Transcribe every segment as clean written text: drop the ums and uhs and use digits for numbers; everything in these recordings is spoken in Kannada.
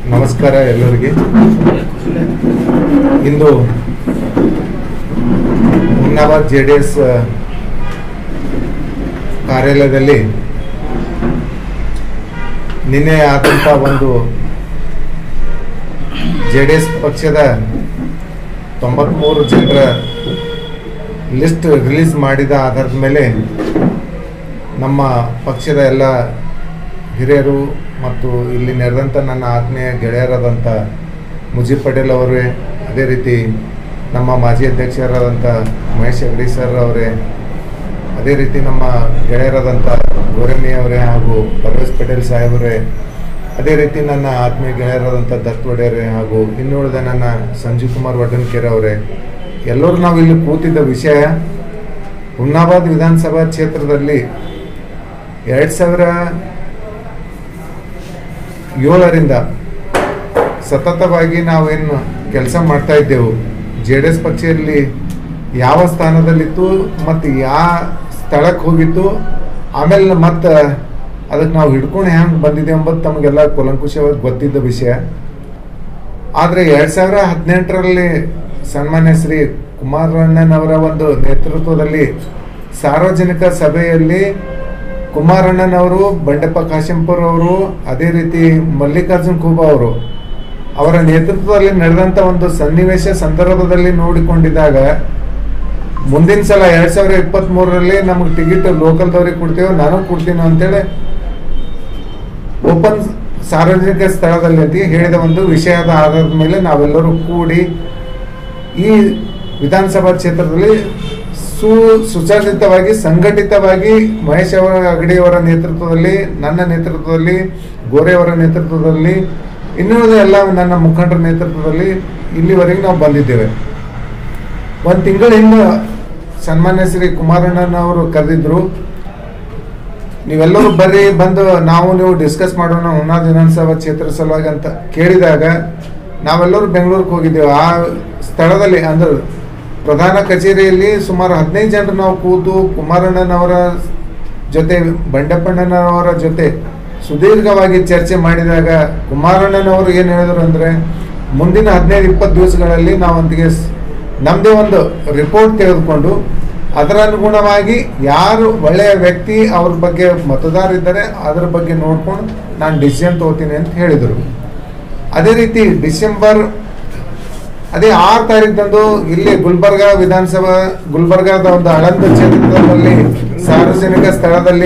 ನಮಸ್ಕಾರ ಎಲ್ಲರಿಗೆ. ಇಂದು ಹುಮ್ನಾಬಾದ್ JDS ಕಾರ್ಯಾಲಯದಲ್ಲಿ ನಿನ್ನೆ ಆದಂಥ ಒಂದು JDS ಪಕ್ಷದ 93 ಜನರ ಲಿಸ್ಟ್ ರಿಲೀಸ್ ಮಾಡಿದ ಆಧಾರದ ಮೇಲೆ ನಮ್ಮ ಪಕ್ಷದ ಎಲ್ಲ ಹಿರಿಯರು ಮತ್ತು ಇಲ್ಲಿ ನೆರೆದಂಥ ನನ್ನ ಆತ್ಮೀಯ ಗೆಳೆಯರಾದಂಥ ಮುಜೀಬ್ ಪಟೇಲ್ ಅವರೇ, ಅದೇ ರೀತಿ ನಮ್ಮ ಮಾಜಿ ಅಧ್ಯಕ್ಷರಾದಂಥ ಮಹೇಶ್ ಅಗಡಿ ಸರ್ ಅವರೇ, ಅದೇ ರೀತಿ ನಮ್ಮ ಗೆಳೆಯರಾದಂಥ ಗೋರೆಮ್ಮಿ ಅವರೇ ಹಾಗೂ ಪರ್ವೇಶ್ ಪಟೇಲ್ ಸಾಹೇಬರೇ, ಅದೇ ರೀತಿ ನನ್ನ ಆತ್ಮೀಯ ಗೆಳೆಯರಾದಂಥ ದತ್ ಒಡೆಯರೇ ಹಾಗೂ ಇನ್ನುಳಿದ ನನ್ನ ಸಂಜೀವ್ ಕುಮಾರ್ ವಡ್ಡನ್ಕೆರೆ ಅವರೇ, ಎಲ್ಲರೂ ನಾವು ಇಲ್ಲಿ ಕೂತಿದ್ದ ವಿಷಯ ಹುಮ್ನಾಬಾದ್ ವಿಧಾನಸಭಾ ಕ್ಷೇತ್ರದಲ್ಲಿ 2007ರಿಂದ ಸತತವಾಗಿ ನಾವೇನು ಕೆಲಸ ಮಾಡ್ತಾ ಇದ್ದೆವು. JDS ಪಕ್ಷದಲ್ಲಿ ಯಾವ ಸ್ಥಾನದಲ್ಲಿತ್ತು ಮತ್ತು ಯಾವ ಸ್ಥಳಕ್ಕೆ ಹೋಗಿತ್ತು, ಆಮೇಲೆ ಮತ್ತು ಅದಕ್ಕೆ ನಾವು ಹಿಡ್ಕೊಂಡು ಹೆಂಗೆ ಬಂದಿದ್ದೇವೆ ಎಂಬುದು ತಮಗೆಲ್ಲ ಕೂಲಂಕುಷವಾಗಿ ಗೊತ್ತಿದ್ದ ವಿಷಯ. ಆದರೆ 2018ರಲ್ಲಿ ಸನ್ಮಾನ್ಯ ಶ್ರೀ ಕುಮಾರಣ್ಣನವರ ಒಂದು ನೇತೃತ್ವದಲ್ಲಿ ಸಾರ್ವಜನಿಕ ಸಭೆಯಲ್ಲಿ ಕುಮಾರಣ್ಣನವರು, ಬಂಡೆಪ್ಪ ಕಾಶೆಂಪುರ್ ಅವರು, ಅದೇ ರೀತಿ ಮಲ್ಲಿಕಾರ್ಜುನ್ ಖೂಬಾ ಅವರು ಅವರ ನೇತೃತ್ವದಲ್ಲಿ ನಡೆದಂಥ ಒಂದು ಸನ್ನಿವೇಶ ಸಂದರ್ಭದಲ್ಲಿ ನೋಡಿಕೊಂಡಿದ್ದಾಗ ಮುಂದಿನ ಸಲ 2023ರಲ್ಲಿ ನಮಗೆ ಟಿಕೆಟ್ ಲೋಕಲ್ದವ್ರಿಗೆ ಕೊಡ್ತೇವೆ, ನಾನು ಕೊಡ್ತೀನಿ ಅಂತೇಳಿ ಓಪನ್ ಸಾರ್ವಜನಿಕ ಸ್ಥಳದಲ್ಲಿ ಅಂತ ಹೇಳಿದ ಒಂದು ವಿಷಯದ ಆಧಾರದ ಮೇಲೆ ನಾವೆಲ್ಲರೂ ಕೂಡಿ ಈ ವಿಧಾನಸಭಾ ಕ್ಷೇತ್ರದಲ್ಲಿ ಸುಸಜ್ಜಿತವಾಗಿ ಸಂಘಟಿತವಾಗಿ ಮಹೇಶ್ ಅಗಡಿಯವರ ನೇತೃತ್ವದಲ್ಲಿ, ನನ್ನ ನೇತೃತ್ವದಲ್ಲಿ, ಗೋರೆಯವರ ನೇತೃತ್ವದಲ್ಲಿ, ಇನ್ನುಳಿದ ಎಲ್ಲ ನನ್ನ ಮುಖಂಡರ ನೇತೃತ್ವದಲ್ಲಿ ಇಲ್ಲಿವರೆಗೆ ನಾವು ಬಂದಿದ್ದೇವೆ. ಒಂದು ತಿಂಗಳ ಹಿಂದೆ ಸನ್ಮಾನ್ಯ ಶ್ರೀ ಕುಮಾರಣ್ಣನವರು ಕರೆದಿದ್ರು, ನೀವೆಲ್ಲರೂ ಬರ್ರಿ, ಬಂದು ನೀವು ಡಿಸ್ಕಸ್ ಮಾಡೋಣ ಹುಮ್ನಾಬಾದ್ ವಿಧಾನಸಭಾ ಕ್ಷೇತ್ರ ಸಲುವಾಗಿ ಅಂತ ಕೇಳಿದಾಗ ನಾವೆಲ್ಲರೂ ಬೆಂಗಳೂರಿಗೆ ಹೋಗಿದ್ದೇವೆ. ಆ ಸ್ಥಳದಲ್ಲಿ ಅಂದ್ರೆ ಪ್ರಧಾನ ಕಚೇರಿಯಲ್ಲಿ ಸುಮಾರು 15 ಜನರು ನಾವು ಕೂತು ಕುಮಾರಣ್ಣನವರ ಜೊತೆ, ಬಂಡೆಪ್ಪಣ್ಣನವರ ಜೊತೆ ಸುದೀರ್ಘವಾಗಿ ಚರ್ಚೆ ಮಾಡಿದಾಗ ಕುಮಾರಣ್ಣನವರು ಏನು ಹೇಳಿದ್ರು ಅಂದರೆ, ಮುಂದಿನ 15-20 ದಿವಸಗಳಲ್ಲಿ ನಾವಂತಿಗೆ ನಮ್ಮದೇ ಒಂದು ರಿಪೋರ್ಟ್ ತೆಗೆದುಕೊಂಡು ಅದರ ಅನುಗುಣವಾಗಿ ಯಾರು ಒಳ್ಳೆಯ ವ್ಯಕ್ತಿ ಅವ್ರ ಬಗ್ಗೆ ಮತದಾರರಿದ್ದಾರೆ ಅದರ ಬಗ್ಗೆ ನೋಡ್ಕೊಂಡು ನಾನು ಡಿಸಿಷನ್ ತಗೋತೀನಿ ಅಂತ ಹೇಳಿದರು. ಅದೇ ರೀತಿ ಅದೇ 6 ತಾರೀಕು ಇಲ್ಲಿ ಗುಲ್ಬರ್ಗಾದ ಒಂದು ಆಳಂದ ಕ್ಷೇತ್ರದಲ್ಲಿ ಸಾರ್ವಜನಿಕ ಸ್ಥಳದಲ್ಲಿ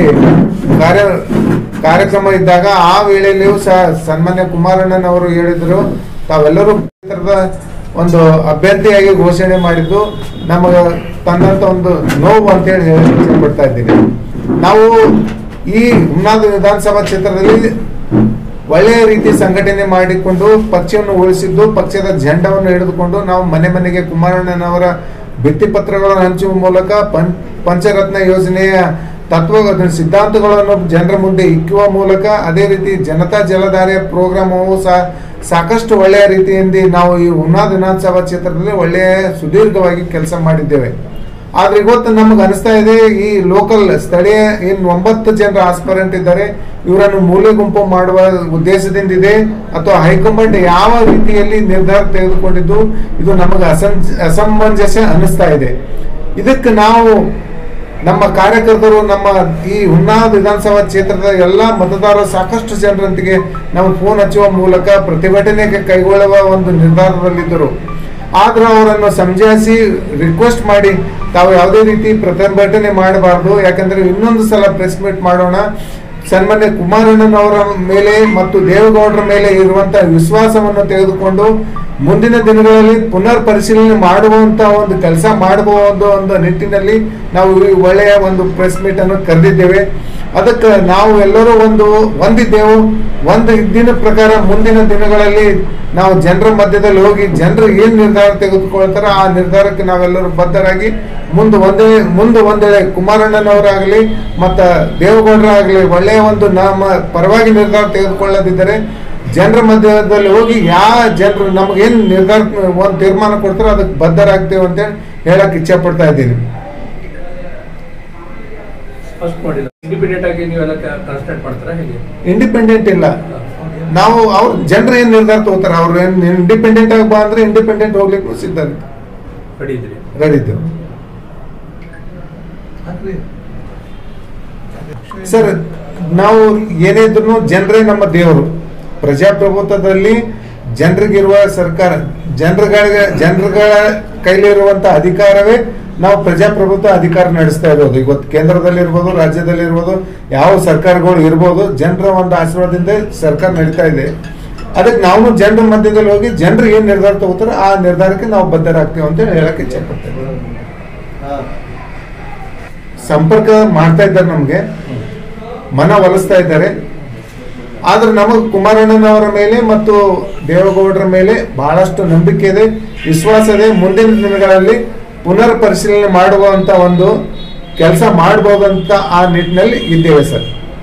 ಕಾರ್ಯಕ್ರಮ ಇದ್ದಾಗ ಆ ವೇಳೆಯಲ್ಲಿಯೂ ಸಹ ಸನ್ಮಾನ್ಯ ಕುಮಾರಣ್ಣನವರು ಹೇಳಿದ್ರು, ತಾವೆಲ್ಲರೂ ಕ್ಷೇತ್ರದ ಒಂದು ಅಭ್ಯರ್ಥಿಯಾಗಿ ಘೋಷಣೆ ಮಾಡಿದ್ದು ನಮಗೆ ತನ್ನಂತ ಒಂದು ನೋವು ಅಂತೇಳಿ ಹೇಳಪಡ್ತಾ ಇದ್ದೀನಿ. ನಾವು ಈ ಹುಮ್ನಾಬಾದ್ ವಿಧಾನಸಭಾ ಕ್ಷೇತ್ರದಲ್ಲಿ ಒಳ್ಳೆಯ ರೀತಿ ಸಂಘಟನೆ ಮಾಡಿಕೊಂಡು ಪಕ್ಷವನ್ನು ಉಳಿಸಿದ್ದು, ಪಕ್ಷದ ಜೆಂಡವನ್ನು ಹಿಡಿದುಕೊಂಡು ನಾವು ಮನೆ ಮನೆಗೆ ಕುಮಾರಣ್ಣನವರ ಭಿತ್ತಿಪತ್ರಗಳನ್ನು ಹಂಚುವ ಮೂಲಕ ಪಂಚರತ್ನ ಯೋಜನೆಯ ಸಿದ್ಧಾಂತಗಳನ್ನು ಜನರ ಮುಂದೆ ಇಕ್ಕುವ ಮೂಲಕ, ಅದೇ ರೀತಿ ಜನತಾ ಜಲಧಾರೆ ಪ್ರೋಗ್ರಾಮು ಸಹ ಸಾಕಷ್ಟು ಒಳ್ಳೆಯ ರೀತಿಯಿಂದ ನಾವು ಈ ಹುಮ್ನಾಬಾದ್ ವಿಧಾನಸಭಾ ಕ್ಷೇತ್ರದಲ್ಲಿ ಒಳ್ಳೆಯ ಸುದೀರ್ಘವಾಗಿ ಕೆಲಸ ಮಾಡಿದ್ದೇವೆ. ಆದ್ರೆ ಇವತ್ತು ನಮಗೆ ಅನಿಸ್ತಾ ಇದೆ, ಈ ಲೋಕಲ್ ಸ್ಥಳೀಯ ಏನು 9 ಜನರ ಆಸ್ಪರೆಂಟ್ ಇದ್ದಾರೆ, ಇವರನ್ನು ಮೂಲೆ ಗುಂಪು ಮಾಡುವ ಉದ್ದೇಶದಿಂದ ಇದೆ ಅಥವಾ ಹೈಕಮಾಂಡ್ ಯಾವ ರೀತಿಯಲ್ಲಿ ನಿರ್ಧಾರ ತೆಗೆದುಕೊಂಡಿದ್ದು ಇದು ನಮಗೆ ಅಸಮಂಜಸ ಅನಿಸ್ತಾ ಇದೆ. ಇದಕ್ಕೆ ನಾವು ನಮ್ಮ ಕಾರ್ಯಕರ್ತರು, ನಮ್ಮ ಈ ಹುಮ್ನಾಬಾದ್ ವಿಧಾನಸಭಾ ಕ್ಷೇತ್ರದ ಎಲ್ಲ ಮತದಾರರು ಸಾಕಷ್ಟು ಜನರೊಂದಿಗೆ ನಾವು ಫೋನ್ ಹಚ್ಚುವ ಮೂಲಕ ಪ್ರತಿಭಟನೆಗೆ ಕೈಗೊಳ್ಳುವ ಒಂದು ನಿರ್ಧಾರದಲ್ಲಿದ್ದರು. ಆದ್ರೆ ಅವರನ್ನು ಸಮಜಾಯಿಸಿ ರಿಕ್ವೆಸ್ಟ್ ಮಾಡಿ ತಾವು ಯಾವುದೇ ರೀತಿ ಪ್ರತಿಭಟನೆ ಮಾಡಬಾರ್ದು, ಯಾಕಂದ್ರೆ ಇನ್ನೊಂದು ಸಲ ಪ್ರೆಸ್ ಮೀಟ್ ಮಾಡೋಣ, ಸನ್ಮಾನ್ಯ ಕುಮಾರಣ್ಣನವರ ಮೇಲೆ ಮತ್ತು ದೇವೇಗೌಡರ ಮೇಲೆ ಇರುವಂತಹ ವಿಶ್ವಾಸವನ್ನು ತೆಗೆದುಕೊಂಡು ಮುಂದಿನ ದಿನಗಳಲ್ಲಿ ಪುನರ್ ಪರಿಶೀಲನೆ ಮಾಡುವಂತ ಒಂದು ಕೆಲಸ ಮಾಡಬಹುದು ಒಂದು ನಿಟ್ಟಿನಲ್ಲಿ ನಾವು ಈ ಒಳ್ಳೆಯ ಒಂದು ಪ್ರೆಸ್ ಮೀಟ್ ಅನ್ನು ಕರೆದಿದ್ದೇವೆ. ಅದಕ್ಕೆ ನಾವು ಎಲ್ಲರೂ ಒಂದಿದ್ದೆವು. ಒಂದು ದಿನ ಪ್ರಕಾರ ಮುಂದಿನ ದಿನಗಳಲ್ಲಿ ನಾವು ಜನರ ಮಧ್ಯದಲ್ಲಿ ಹೋಗಿ ಜನರು ಏನ್ ನಿರ್ಧಾರ ತೆಗೆದುಕೊಳ್ತಾರೋ ಆ ನಿರ್ಧಾರಕ್ಕೆ ನಾವೆಲ್ಲರೂ ಬದ್ಧರಾಗಿ ಮುಂದೆ ಒಂದೇಳೆ ಕುಮಾರಣ್ಣನವರಾಗಲಿ ಮತ್ತು ದೇವೇಗೌಡರಾಗಲಿ ಒಳ್ಳೆಯ ಒಂದು ನಮ್ಮ ಪರವಾಗಿ ನಿರ್ಧಾರ ತೆಗೆದುಕೊಳ್ಳದಿದ್ದರೆ ಜನರ ಮಧ್ಯದಲ್ಲಿ ಹೋಗಿ ಯಾವ ಜನರು ನಮಗೇನು ನಿರ್ಧಾರ ಒಂದು ತೀರ್ಮಾನ ಕೊಡ್ತಾರೋ ಅದಕ್ಕೆ ಬದ್ಧರಾಗ್ತೇವೆ ಅಂತೇಳಿ ಹೇಳಕ್ ಇಚ್ಛೆ ಪಡ್ತಾ ಇದ್ದೀನಿ. ಫಸ್ಟ್ ಮಾಡಿಲ್ಲ ಇಂಡಿಪೆಂಡೆಂಟ್ ಆಗಿ ನೀವೆಲ್ಲ ಕಾನ್ಸ್ಟೆಂಟ್ ಮಾಡ್ತಾರಾ ಹೇಗೆ? ಇಂಡಿಪೆಂಡೆಂಟ್ ಇಲ್ಲ, ನಾವು ಅವ್ರ ಜನರು ಏನ್ ನಿರ್ಧಾರ ತಗೋತಾರ, ಅವ್ರು ಏನ್ ಇಂಡಿಪೆಂಡೆಂಟ್ ಆಗಿ ಬಾ ಅಂದ್ರೆ ಇಂಡಿಪೆಂಡೆಂಟ್ ಹೋಗ್ಲಿಕ್ಕೆ ಸಿದ್ಧ ರೆಡಿ ಇದ್ದೇವೆ ಸರ್. ನಾವು ಏನೇ ಇದ್ರು ಜನರೇ ನಮ್ಮ ದೇವರು. ಪ್ರಜಾಪ್ರಭುತ್ವದಲ್ಲಿ ಜನರಿಗಿರುವ ಸರ್ಕಾರ, ಜನರುಗಳ ಕೈಲಿರುವಂತ ಅಧಿಕಾರವೇ ನಾವು ಪ್ರಜಾಪ್ರಭುತ್ವ ಅಧಿಕಾರ ನಡೆಸ್ತಾ ಇರೋದು. ಇವತ್ತು ಕೇಂದ್ರದಲ್ಲಿ ಇರ್ಬೋದು, ರಾಜ್ಯದಲ್ಲಿ ಇರ್ಬೋದು, ಯಾವ ಸರ್ಕಾರಗಳು ಇರ್ಬೋದು, ಜನರ ಒಂದು ಆಶೀರ್ವಾದದಿಂದ ಸರ್ಕಾರ ನಡೀತಾ ಇದೆ. ಅದಕ್ಕೆ ನಾವು ಜನರ ಮಧ್ಯದಲ್ಲಿ ಹೋಗಿ ಜನರು ಏನ್ ನಿರ್ಧಾರ ತಗೋತಾರೋ ಆ ನಿರ್ಧಾರಕ್ಕೆ ನಾವು ಬದ್ಧರಾಗ್ತೀವಿ ಅಂತ ಹೇಳಕ್ ಇಚ್ಛೆ ಪಡ್ತೇವೆ. ಸಂಪರ್ಕ ಮಾಡ್ತಾ ಇದ್ದಾರೆ, ನಮ್ಗೆ ಮನ ಒಲಿಸ್ತಾ ಇದ್ದಾರೆ. ಆದ್ರೆ ನಮಗ್ ಕುಮಾರಣ್ಣನವರ ಮೇಲೆ ಮತ್ತು ದೇವೇಗೌಡರ ಮೇಲೆ ಬಹಳಷ್ಟು ನಂಬಿಕೆ ಇದೆ, ವಿಶ್ವಾಸ ಇದೆ. ಮುಂದಿನ ದಿನಗಳಲ್ಲಿ ಪುನರ್ ಪರಿಶೀಲನೆ ಮಾಡುವಂತ ಒಂದು ಕೆಲಸ ಮಾಡಬಹುದಂತ ಆ ನಿಟ್ಟಿನಲ್ಲಿ ಇದ್ದೇವೆ ಸರ್.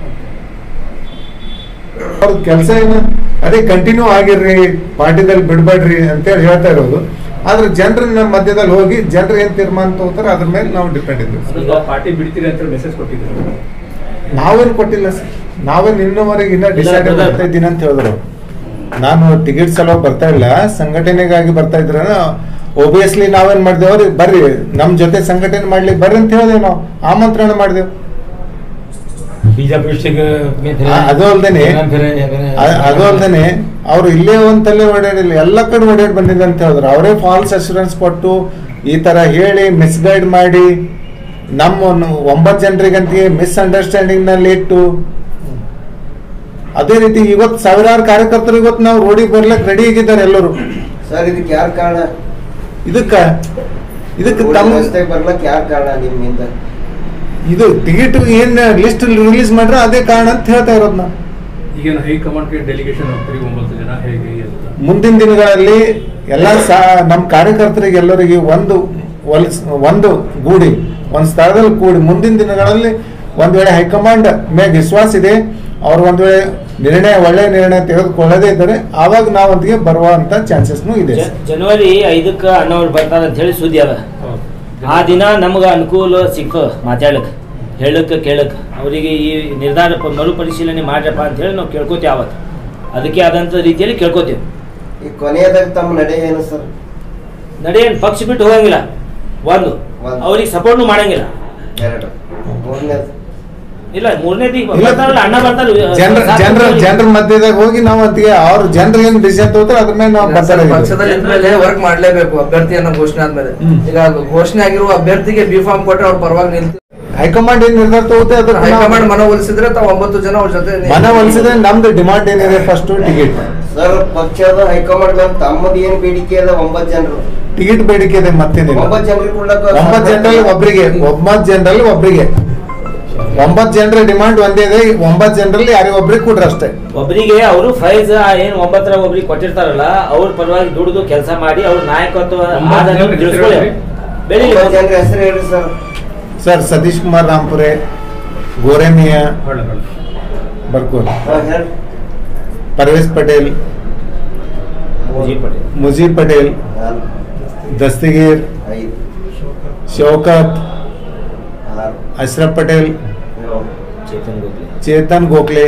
ಅವ್ರ ಕೆಲಸ ಏನು ಅದೇ ಕಂಟಿನ್ಯೂ ಆಗಿರ್ರಿ, ಪಾರ್ಟಿದಲ್ಲಿ ಬಿಡ್ಬೇಡ್ರಿ ಅಂತೇಳಿ ಹೇಳ್ತಾ ಇರೋದು. ಆದ್ರೆ ಜನರ ಮಧ್ಯದಲ್ಲಿ ಹೋಗಿ ಜನರು ಏನ್ ತೀರ್ಮಾನ ತಗೋತಾರ ಅದ್ರ ಮೇಲೆ ನಾವು ಡಿಪೆಂಡ್ ಇದ್ದೀವಿ. ಪಾರ್ಟಿ ಬಿಡ್ತೀರಿ ಅಂತ ಮೆಸೇಜ್ ಕೊಟ್ಟಿದ್ರು, ನಾವೇನು ಕೊಟ್ಟಿಲ್ಲ ಸರ್. ನಾವೇನು ಇನ್ನೂವರೆಗೆ ಇನ್ನ ಡಿಸೈಡ್ ಬರ್ತಾ ಇದ್ದೀನಿ ಅಂತ ಹೇಳಿದ್ರು. ನಾನು ಟಿಕೆಟ್ ಸಲುವಾಗಿ ಬರ್ತಾ ಇಲ್ಲ, ಸಂಘಟನೆಗಾಗಿ ಬರ್ತಾ ಇದ್ರ ಒಬ್ವಿಯಸ್ಲಿ ನಾವೇನ್ ಮಾಡಿದೇವ್ರಿ, ಬರ್ರಿ ನಮ್ ಜೊತೆ ಸಂಘಟನೆ ಮಾಡ್ಲಿಕ್ಕೆ ಬರ್ರಿ ಅಂತ ಹೇಳಿದೆವು. ನಾವು ಆಮಂತ್ರಣ ಮಾಡಿದೆವು. ಅದು ಅಲ್ದೇನೆ ಅವ್ರು ಇಲ್ಲೇ ಒಂತಲ್ಲೇ ಓಡಾಡಿಲ್ಲ, ಎಲ್ಲ ಕಡೆ ಓಡಾಡಿ ಬಂದಿದೆ ಅಂತ ಹೇಳಿದ್ರು. ಅವರೇ ಫಾಲ್ಸ್ ಅಶ್ಯೂರೆನ್ಸ್ ಕೊಟ್ಟು ಈ ತರ ಹೇಳಿ ಮಿಸ್ಗೈಡ್ ಮಾಡಿ ನಮ್ಮ 9 ಜನರಿಗಂತ ಮಿಸ್ಅಂಡರ್ಸ್ಟ್ಯಾಂಡಿಂಗ್ ನಲ್ಲಿ ಇಟ್ಟು, ಅದೇ ರೀತಿ ಇವತ್ತು ಸಾವಿರಾರು ಕಾರ್ಯಕರ್ತರು ಇವತ್ತು ನಾವು ರೋಡಿಗೆ ಬರ್ಲಿಕ್ಕೆ ರೆಡಿ ಆಗಿದ್ದಾರೆ ಎಲ್ಲರೂ. ಸರ್ ಇದಕ್ಕೆ ಯಾರು ಕಾರಣ? ಇದಕ್ಕೆ ತಮ್ಮ ಬರ್ಲಕ್ಕೆ ಯಾರು ಕಾರಣ? ನಿಮ್ಮಿಂದ ಇದು ಟಿಕೆಟ್ ಏನ್ ಲಿಸ್ಟ್ ರಿಲೀಸ್ ಮಾಡ್ರೆ ಅದೇ ಕಾರಣ ಅಂತ ಹೇಳ್ತಾ ಇರೋದು ನಾವು. ಈಗ ಹೈಕಮಾಂಡ್ಗೆ ಡೆಲಿಗೇಷನ್ ಹೋಗ್ತೀರಿ 9 ಜನ, ಹೇಗೆ ಮುಂದಿನ ದಿನಗಳಲ್ಲಿ ಎಲ್ಲ ನಮ್ಮ ಕಾರ್ಯಕರ್ತರಿಗೆ ಎಲ್ಲರಿಗೆ ಒಂದು ಗೂಡಿ ಒಂದು ಸ್ಥಳದಲ್ಲಿ ಕೂಡಿ ಮುಂದಿನ ದಿನಗಳಲ್ಲಿ ಒಂದ್ ವೇಳೆ ಹೈಕಮಾಂಡ್ ಮೇಲೆ ವಿಶ್ವಾಸ ಇದೆ, ಅವ್ರು ಒಂದ್ ವೇಳೆ ಒಳ್ಳೆ ನಿರ್ಣಯ ತೆಗೆದುಕೊಳ್ಳದೇ ಇದ್ದಾರೆ, ಆವಾಗ ನಾವೊಂದಿಗೆ ಬರುವಂತ ಚಾನ್ಸಸ್ನು ಇದೆ. ಜನವರಿ 5ಕ್ಕೆ ಅಣ್ಣವ್ರು ಬರ್ತಾರ ಅಂತ ಹೇಳಿ ಸುದ್ದಿ ಅದ. ಆ ದಿನ ನಮ್ಗ ಅನುಕೂಲ ಸಿಕ್ಕ ಮಾತಾಡಕ್, ಹೇಳಕ್ ಕೇಳಕ್, ಅವರಿಗೆ ಈ ನಿರ್ಧಾರ ಮರುಪರಿಶೀಲನೆ ಮಾಡ್ರಪ್ಪ ಅಂತ ಹೇಳಿ ನಾವು ಕೇಳ್ಕೋತೇವೆ. ಅವತ್ತು ಅದಕ್ಕೆ ಆದಂತ ರೀತಿಯಲ್ಲಿ ಕೇಳ್ಕೋತೇವೆ. ಈ ಕೊನೆಯದಾಗ ತಮ್ಮ ನಡೆ ಏನು ಸರ್? ನಡೆ ಏನ್ ಪಕ್ಷ ಬಿಟ್ಟು ಹೋಗಂಗಿಲ್ಲ, ಒಂದು ಅವ್ರಿಗೆ ಸಪೋರ್ಟ್ ಮಾಡಂಗಿಲ್ಲ. ಇಲ್ಲ ಮೂರನೇದಿ ಅಣ್ಣ ಬರ್ತಾರೆ ಜನರ ಮಧ್ಯದಾಗ ಹೋಗಿ ನಾವು ಅಂತಿಗೆ ಅವ್ರ ಜನರು ಏನ್ ಡಿಸಿಷನ್ ತಗೋತಾರೆ ಅದ್ರ ಮೇಲೆ ನಾವು ಪಕ್ಷದಲ್ಲಿ ವರ್ಕ್ ಮಾಡ್ಲೇಬೇಕು. ಅಭ್ಯರ್ಥಿಯನ್ನ ಘೋಷಣೆ ಆದ್ಮೇಲೆ ಈಗ ಘೋಷಣೆ ಆಗಿರುವ ಅಭ್ಯರ್ಥಿಗೆ ಬಿ ಫಾರ್ಮ್ ಕೊಟ್ಟರೆ ಅವ್ರ ಪರವಾಗಿ ನಿಲ್ತೀವಿ. ಹೈಕಮಾಂಡ್ ಏನ್ ನಿರ್ಧಾರ ತಗೋತೆ ಅದ್ರ ಹೈಕಮಾಂಡ್ ಮನವೊಲಿಸಿದ್ರೆ ತಾವು 9 ಜನ ಅವ್ರ ಜೊತೆ ಮನವೊಲಿಸಿದ್ರೆ ನಮ್ದು ಡಿಮಾಂಡ್ ಏನಿದೆ ಫಸ್ಟ್ ಟಿಕೆಟ್. ಸರ್ ಪಕ್ಷದ ಹೈಕಮಾಂಡ್ ಮೇಲೆ ತಮ್ಮದು ಏನ್ ಬೇಡಿಕೆ ಅದ? 9 ಜನರು ಟಿಕೆಟ್ ಬೇಡಿಕೆ ಇದೆ, ಮತ್ತೇನಿಲ್ಲ. 9 ಜನರಿಗೆ 9 ಜನರಲ್ಲಿ ಒಬ್ಬರಿಗೆ 9 ಜನರ ಡಿಮಾಂಡ್ ಒಂದೇ ಇದೆ. 9 ಜನರಲ್ಲಿ ಯಾರಿಗೆ ಒಬ್ರಿಗೆ ಕೊಡ್ರಿ ಅಷ್ಟೇ. ಒಬ್ಬರಿಗೆ ಅವರು ಫೈಸ್ ಏನ್ 9 ಒಬ್ರಿಗೆ ಕೊಟ್ಟಿರ್ತಾರಲ್ಲ, ಅವ್ರ ಪರವಾಗಿ ದುಡಿದು ಕೆಲಸ ಮಾಡಿ ಅವ್ರ ನಾಯಕತ್ವ ಜನರ ಹೆಸರು ಹೇಳಿ ಸರ್. ಸರ್ ಸತೀಶ್ ಕುಮಾರ್ ರಾಂಪುರೆ, ಗೋರೆಮಿಯಾ ಬರ್ಕೋಲ್, ಪರ್ವೇಶ್ ಪಟೇಲ್, ಮುಜೀಬ್ ಪಟೇಲ್, ದಸ್ತಗೀರ್, ಶೌಕತ್, ಅಶ್ರಫ್ ಪಟೇಲ್, ಚೇತನ್ ಗೋಖಲೆ,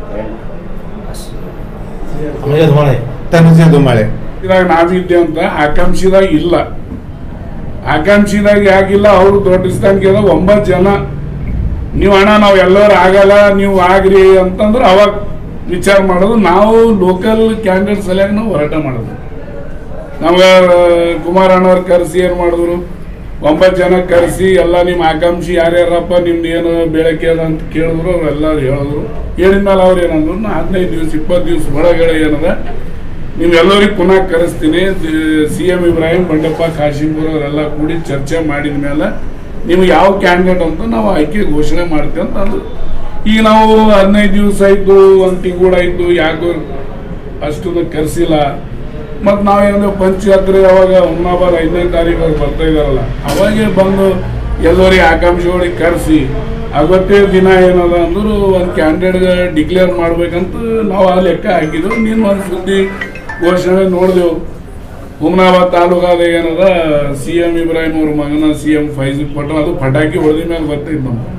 ತನುಜ ದುಮಾಳೆ. ಇದಾಗ ನಾವಿದ್ದೆ ಅಂತ ಆಕಾಂಕ್ಷಿದಾಗ ಇಲ್ಲ. ಆಕಾಂಕ್ಷಿದಾಗ ಯಾಕಿಲ್ಲ? ಅವರು ದೊಡ್ಡ ಸ್ಥಾನಕ್ಕೆ 9 ಜನ ನೀವು ಅಣ್ಣ ನಾವು ಎಲ್ಲರೂ ಆಗಲ್ಲ ನೀವು ಆಗ್ರಿ ಅಂತಂದ್ರೆ ಅವಾಗ ವಿಚಾರ ಮಾಡೋದು. ನಾವು ಲೋಕಲ್ ಕ್ಯಾಂಡಿಡೇಟ್ ಸಲುವಾಗಿ ನಾವು ಹೋರಾಟ ಮಾಡೋದು. ನಮ್ಗೆ ಕುಮಾರಣ್ಣವ್ರು ಕರೆಸಿ ಏನು ಮಾಡಿದ್ರು, 9 ಜನ ಕರೆಸಿ ಎಲ್ಲ ನಿಮ್ಮ ಆಕಾಂಕ್ಷಿ ಯಾರ್ಯಾರಪ್ಪ ನಿಮ್ದು ಏನು ಬೆಳಕೆ ಅದ ಅಂತ ಕೇಳಿದ್ರು. ಅವರೆಲ್ಲರೂ ಹೇಳಿದ್ರು. ಹೇಳಿದ್ಮೇಲೆ ಅವ್ರು ಏನಂದ್ರು, 15 ದಿವಸ 20 ದಿವಸ ಒಳಗಡೆ ಏನದ ನೀವೆಲ್ಲರಿಗೆ ಪುನಃ ಕರೆಸ್ತೀನಿ. CM ಇಬ್ರಾಹಿಂ, ಬಂಡೆಪ್ಪ ಕಾಶಿಂಪುರ್ ಅವರೆಲ್ಲ ಕೂಡಿ ಚರ್ಚೆ ಮಾಡಿದ ಮೇಲೆ ನಿಮ್ಗೆ ಯಾವ ಕ್ಯಾಂಡಿಡೇಟ್ ಅಂತ ನಾವು ಆಯ್ಕೆ ಘೋಷಣೆ ಮಾಡ್ತೀವಿ ಅಂತ ಅಂದ್ರು. ಈಗ ನಾವು 15 ದಿವಸ ಆಯ್ತು, 1 ತಿಂಗಳು ಆಯ್ತು, ಯಾಕೋ ಅಷ್ಟು ಕರೆಸಿಲ್ಲ. ಮತ್ತು ನಾವೇನೋ ಪಂಚಯಾತ್ರೆ ಅವಾಗ ಹುಮ್ನಾಬಾದ್ 5ನೇ ತಾರೀಕು ಅವ್ರು ಬರ್ತಾ ಇದಾರಲ್ಲ, ಅವಾಗೇ ಬಂದು ಎಲ್ಲರಿಗೆ ಆಕಾಂಕ್ಷಿಗಳಿಗೆ ಕರೆಸಿ ಅವತ್ತೇ ದಿನ ಏನದ ಅಂದ್ರು ಒಂದು ಕ್ಯಾಂಡಿಡೇಟ್ಗೆ ಡಿಕ್ಲೇರ್ ಮಾಡ್ಬೇಕಂತ ನಾವು ಆ ಲೆಕ್ಕ ಹಾಕಿದ್ರು. ನೀನು ಒಂದು ಸುದ್ದಿ ಘೋಷಣೆ ನೋಡಿದೆವು. ಹುಮ್ನಾಬಾದ್ ತಾಲೂಕಾದ ಏನದ CM ಇಬ್ರಾಹಿಂ ಅವ್ರ ಮಗನ CM ಫೈಜ್ ಕೊಟ್ಟರು. ಅದು ಪಟಾಕಿ ಹೊಡೆದ ಮೇಲೆ ಬರ್ತೈತೆ ನಮ್ಗೆ.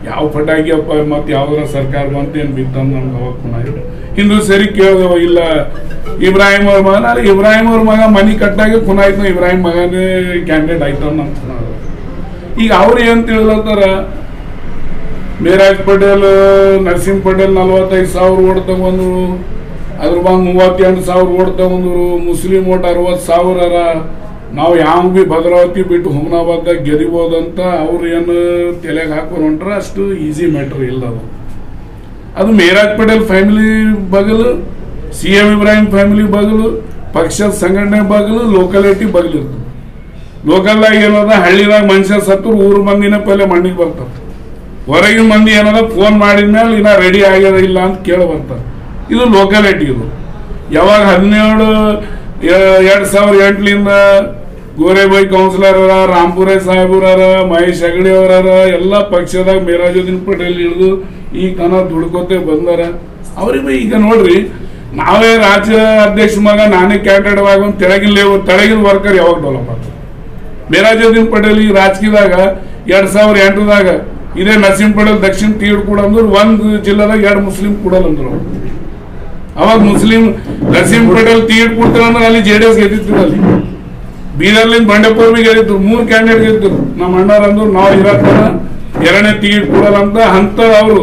ಯಾವ ಪಟಾಕಿಯಪ್ಪ ಮತ್ತೆ ಯಾವ್ದಾರ ಸರ್ಕಾರ ಬಂತೇನು ಬಿತ್ತಂದು ನಮ್ಗೆ ಅವಾಗ ಪುನಃ ಹಿಂದೂ ಸರಿ ಕೇಳಿದೆವು ಇಲ್ಲ ಇಬ್ರಾಹಿಂ ಅವ್ರ ಮಗ ಇಬ್ರಾಹಿಂ ಅವ್ರ ಮಗ ಮನಿ ಕಟ್ಟಾಗಿ ಪುನಃ ಆಯ್ತು ಇಬ್ರಾಹಿಂ ಮಗನೇ ಕ್ಯಾಂಡಿಡೇಟ್ ಆಯ್ತು ನಮ್ಮ ಪುನಃ ಈಗ ಅವ್ರು ಏನ್ ತಿಳಿಲತ್ತಾರ ಮೇರಾಜ್ ಪಟೇಲ್ ನರಸಿಂಹ ಪಟೇಲ್ 45,000 ಓಟ್ ತಗೊಂಡ್ರು ಅದ್ರ ಬಂದು 38,000 ಓಟ್ ತಗೊಂಡ್ರು ಮುಸ್ಲಿಂ ಓಟ್ 60,000 ನಾವು ಯಾವ ಬಿ ಭದ್ರಾವತಿ ಬಿಟ್ಟು ಹುಮನಾಬಾದ್ದಾಗ ಗೆದಿಬೋದಂತ ಅವ್ರು ಏನು ತಲೆಗೆ ಹಾಕೊಂಡು ಹೊಂಟ್ರ ಅಷ್ಟು ಈಸಿ ಮ್ಯಾಟ್ರ್ ಇಲ್ಲ ಅದು ಮೇರಾಜ್ ಪಟೇಲ್ ಫ್ಯಾಮಿಲಿ ಬಗಲು CM ಇಬ್ರಾಹಿಂ ಫ್ಯಾಮಿಲಿ ಬಗಲು ಪಕ್ಷದ ಸಂಘಟನೆ ಬಗಲು ಲೋಕಾಲಿಟಿ ಬಗಲು ಇರ್ತದೆ ಲೋಕಲ್ದಾಗ ಏನದ ಹಳ್ಳಿದಾಗ ಮನುಷ್ಯ ಸತ್ತು ಊರು ಮಂದಿನ ಪೈಲೆ ಮಣ್ಣಿಗೆ ಬರ್ತಾರೆ ಹೊರಗಿನ ಮಂದಿ ಏನದ ಫೋನ್ ಮಾಡಿದ್ಮೇಲೆ ಇನ್ನ ರೆಡಿ ಆಗ್ಯದ ಇಲ್ಲ ಅಂತ ಕೇಳಿ ಬರ್ತಾರೆ ಇದು ಲೋಕಾಲಿಟಿ ಇದು ಯಾವಾಗ 2008ಲಿಂದ ಗೋರೆಬಾಯಿ ಕೌನ್ಸಿಲರ್ ಅವರ ರಾಮ್ಪುರೆ ಸಾಹೇಬ್ರ ಮಹೇಶ್ ಹೆಗಡೆ ಅವರ ಎಲ್ಲ ಪಕ್ಷದಾಗ ಮೇರಾಜುದ್ದೀನ್ ಪಟೇಲ್ ಇಳಿದು ಈ ಕನ ದುಡ್ಕೋತೆ ಬಂದಾರ ಅವ್ರಿಗೆ ಈಗ ನೋಡ್ರಿ ನಾವೇ ರಾಜ್ಯ ಅಧ್ಯಕ್ಷ ಮಗ ನಾನೇ ಕ್ಯಾಂಡಿಡೇಟ್ ಆಗುವಂತ ತೆಳಗಿನ ವರ್ಕರ್ ಯಾವಾಗ ಡೆವಲಪ್ ಆಗ್ತದೆ ಮೇರಾಜುದ್ದೀನ್ ಪಟೇಲ್ ಈ ರಾಜಕೀಯದಾಗ 2008ದಾಗ ಇದೇ ನರಸಿಂಹ ಪಟೇಲ್ ದಕ್ಷಿಣ ತೀಡ್ ಕೂಡ ಅಂದ್ರು ಒಂದು ಜಿಲ್ಲೆದಾಗ 2 ಮುಸ್ಲಿಂ ಕೂಡಲ್ಲ ಅಂದ್ರು ಅವಾಗ ಮುಸ್ಲಿಂ ನರಸಿಂಹ ಪಟೇಲ್ ತೀಡ್ ಕೊಡ್ತಾರೆ ಅಂದ್ರೆ ಅಲ್ಲಿ JDS ಗೆದ್ದಿದ್ರು ಅಲ್ಲಿ ಬೀದರ್ಲಿಂದ ಬಂಡೆಪುರ ಗೆದ್ದಿದ್ರು 3 ಕ್ಯಾಂಡಿಡೇಟ್ ಗೆದ್ದಿದ್ರು ನಮ್ಮ ಅಣ್ಣಾರ ಅಂದ್ರು ನಾವು ಇರತ್ತನ 2ನೇ ತೀಡ್ ಕೊಡಲ್ಲ ಅಂತ ಅವರು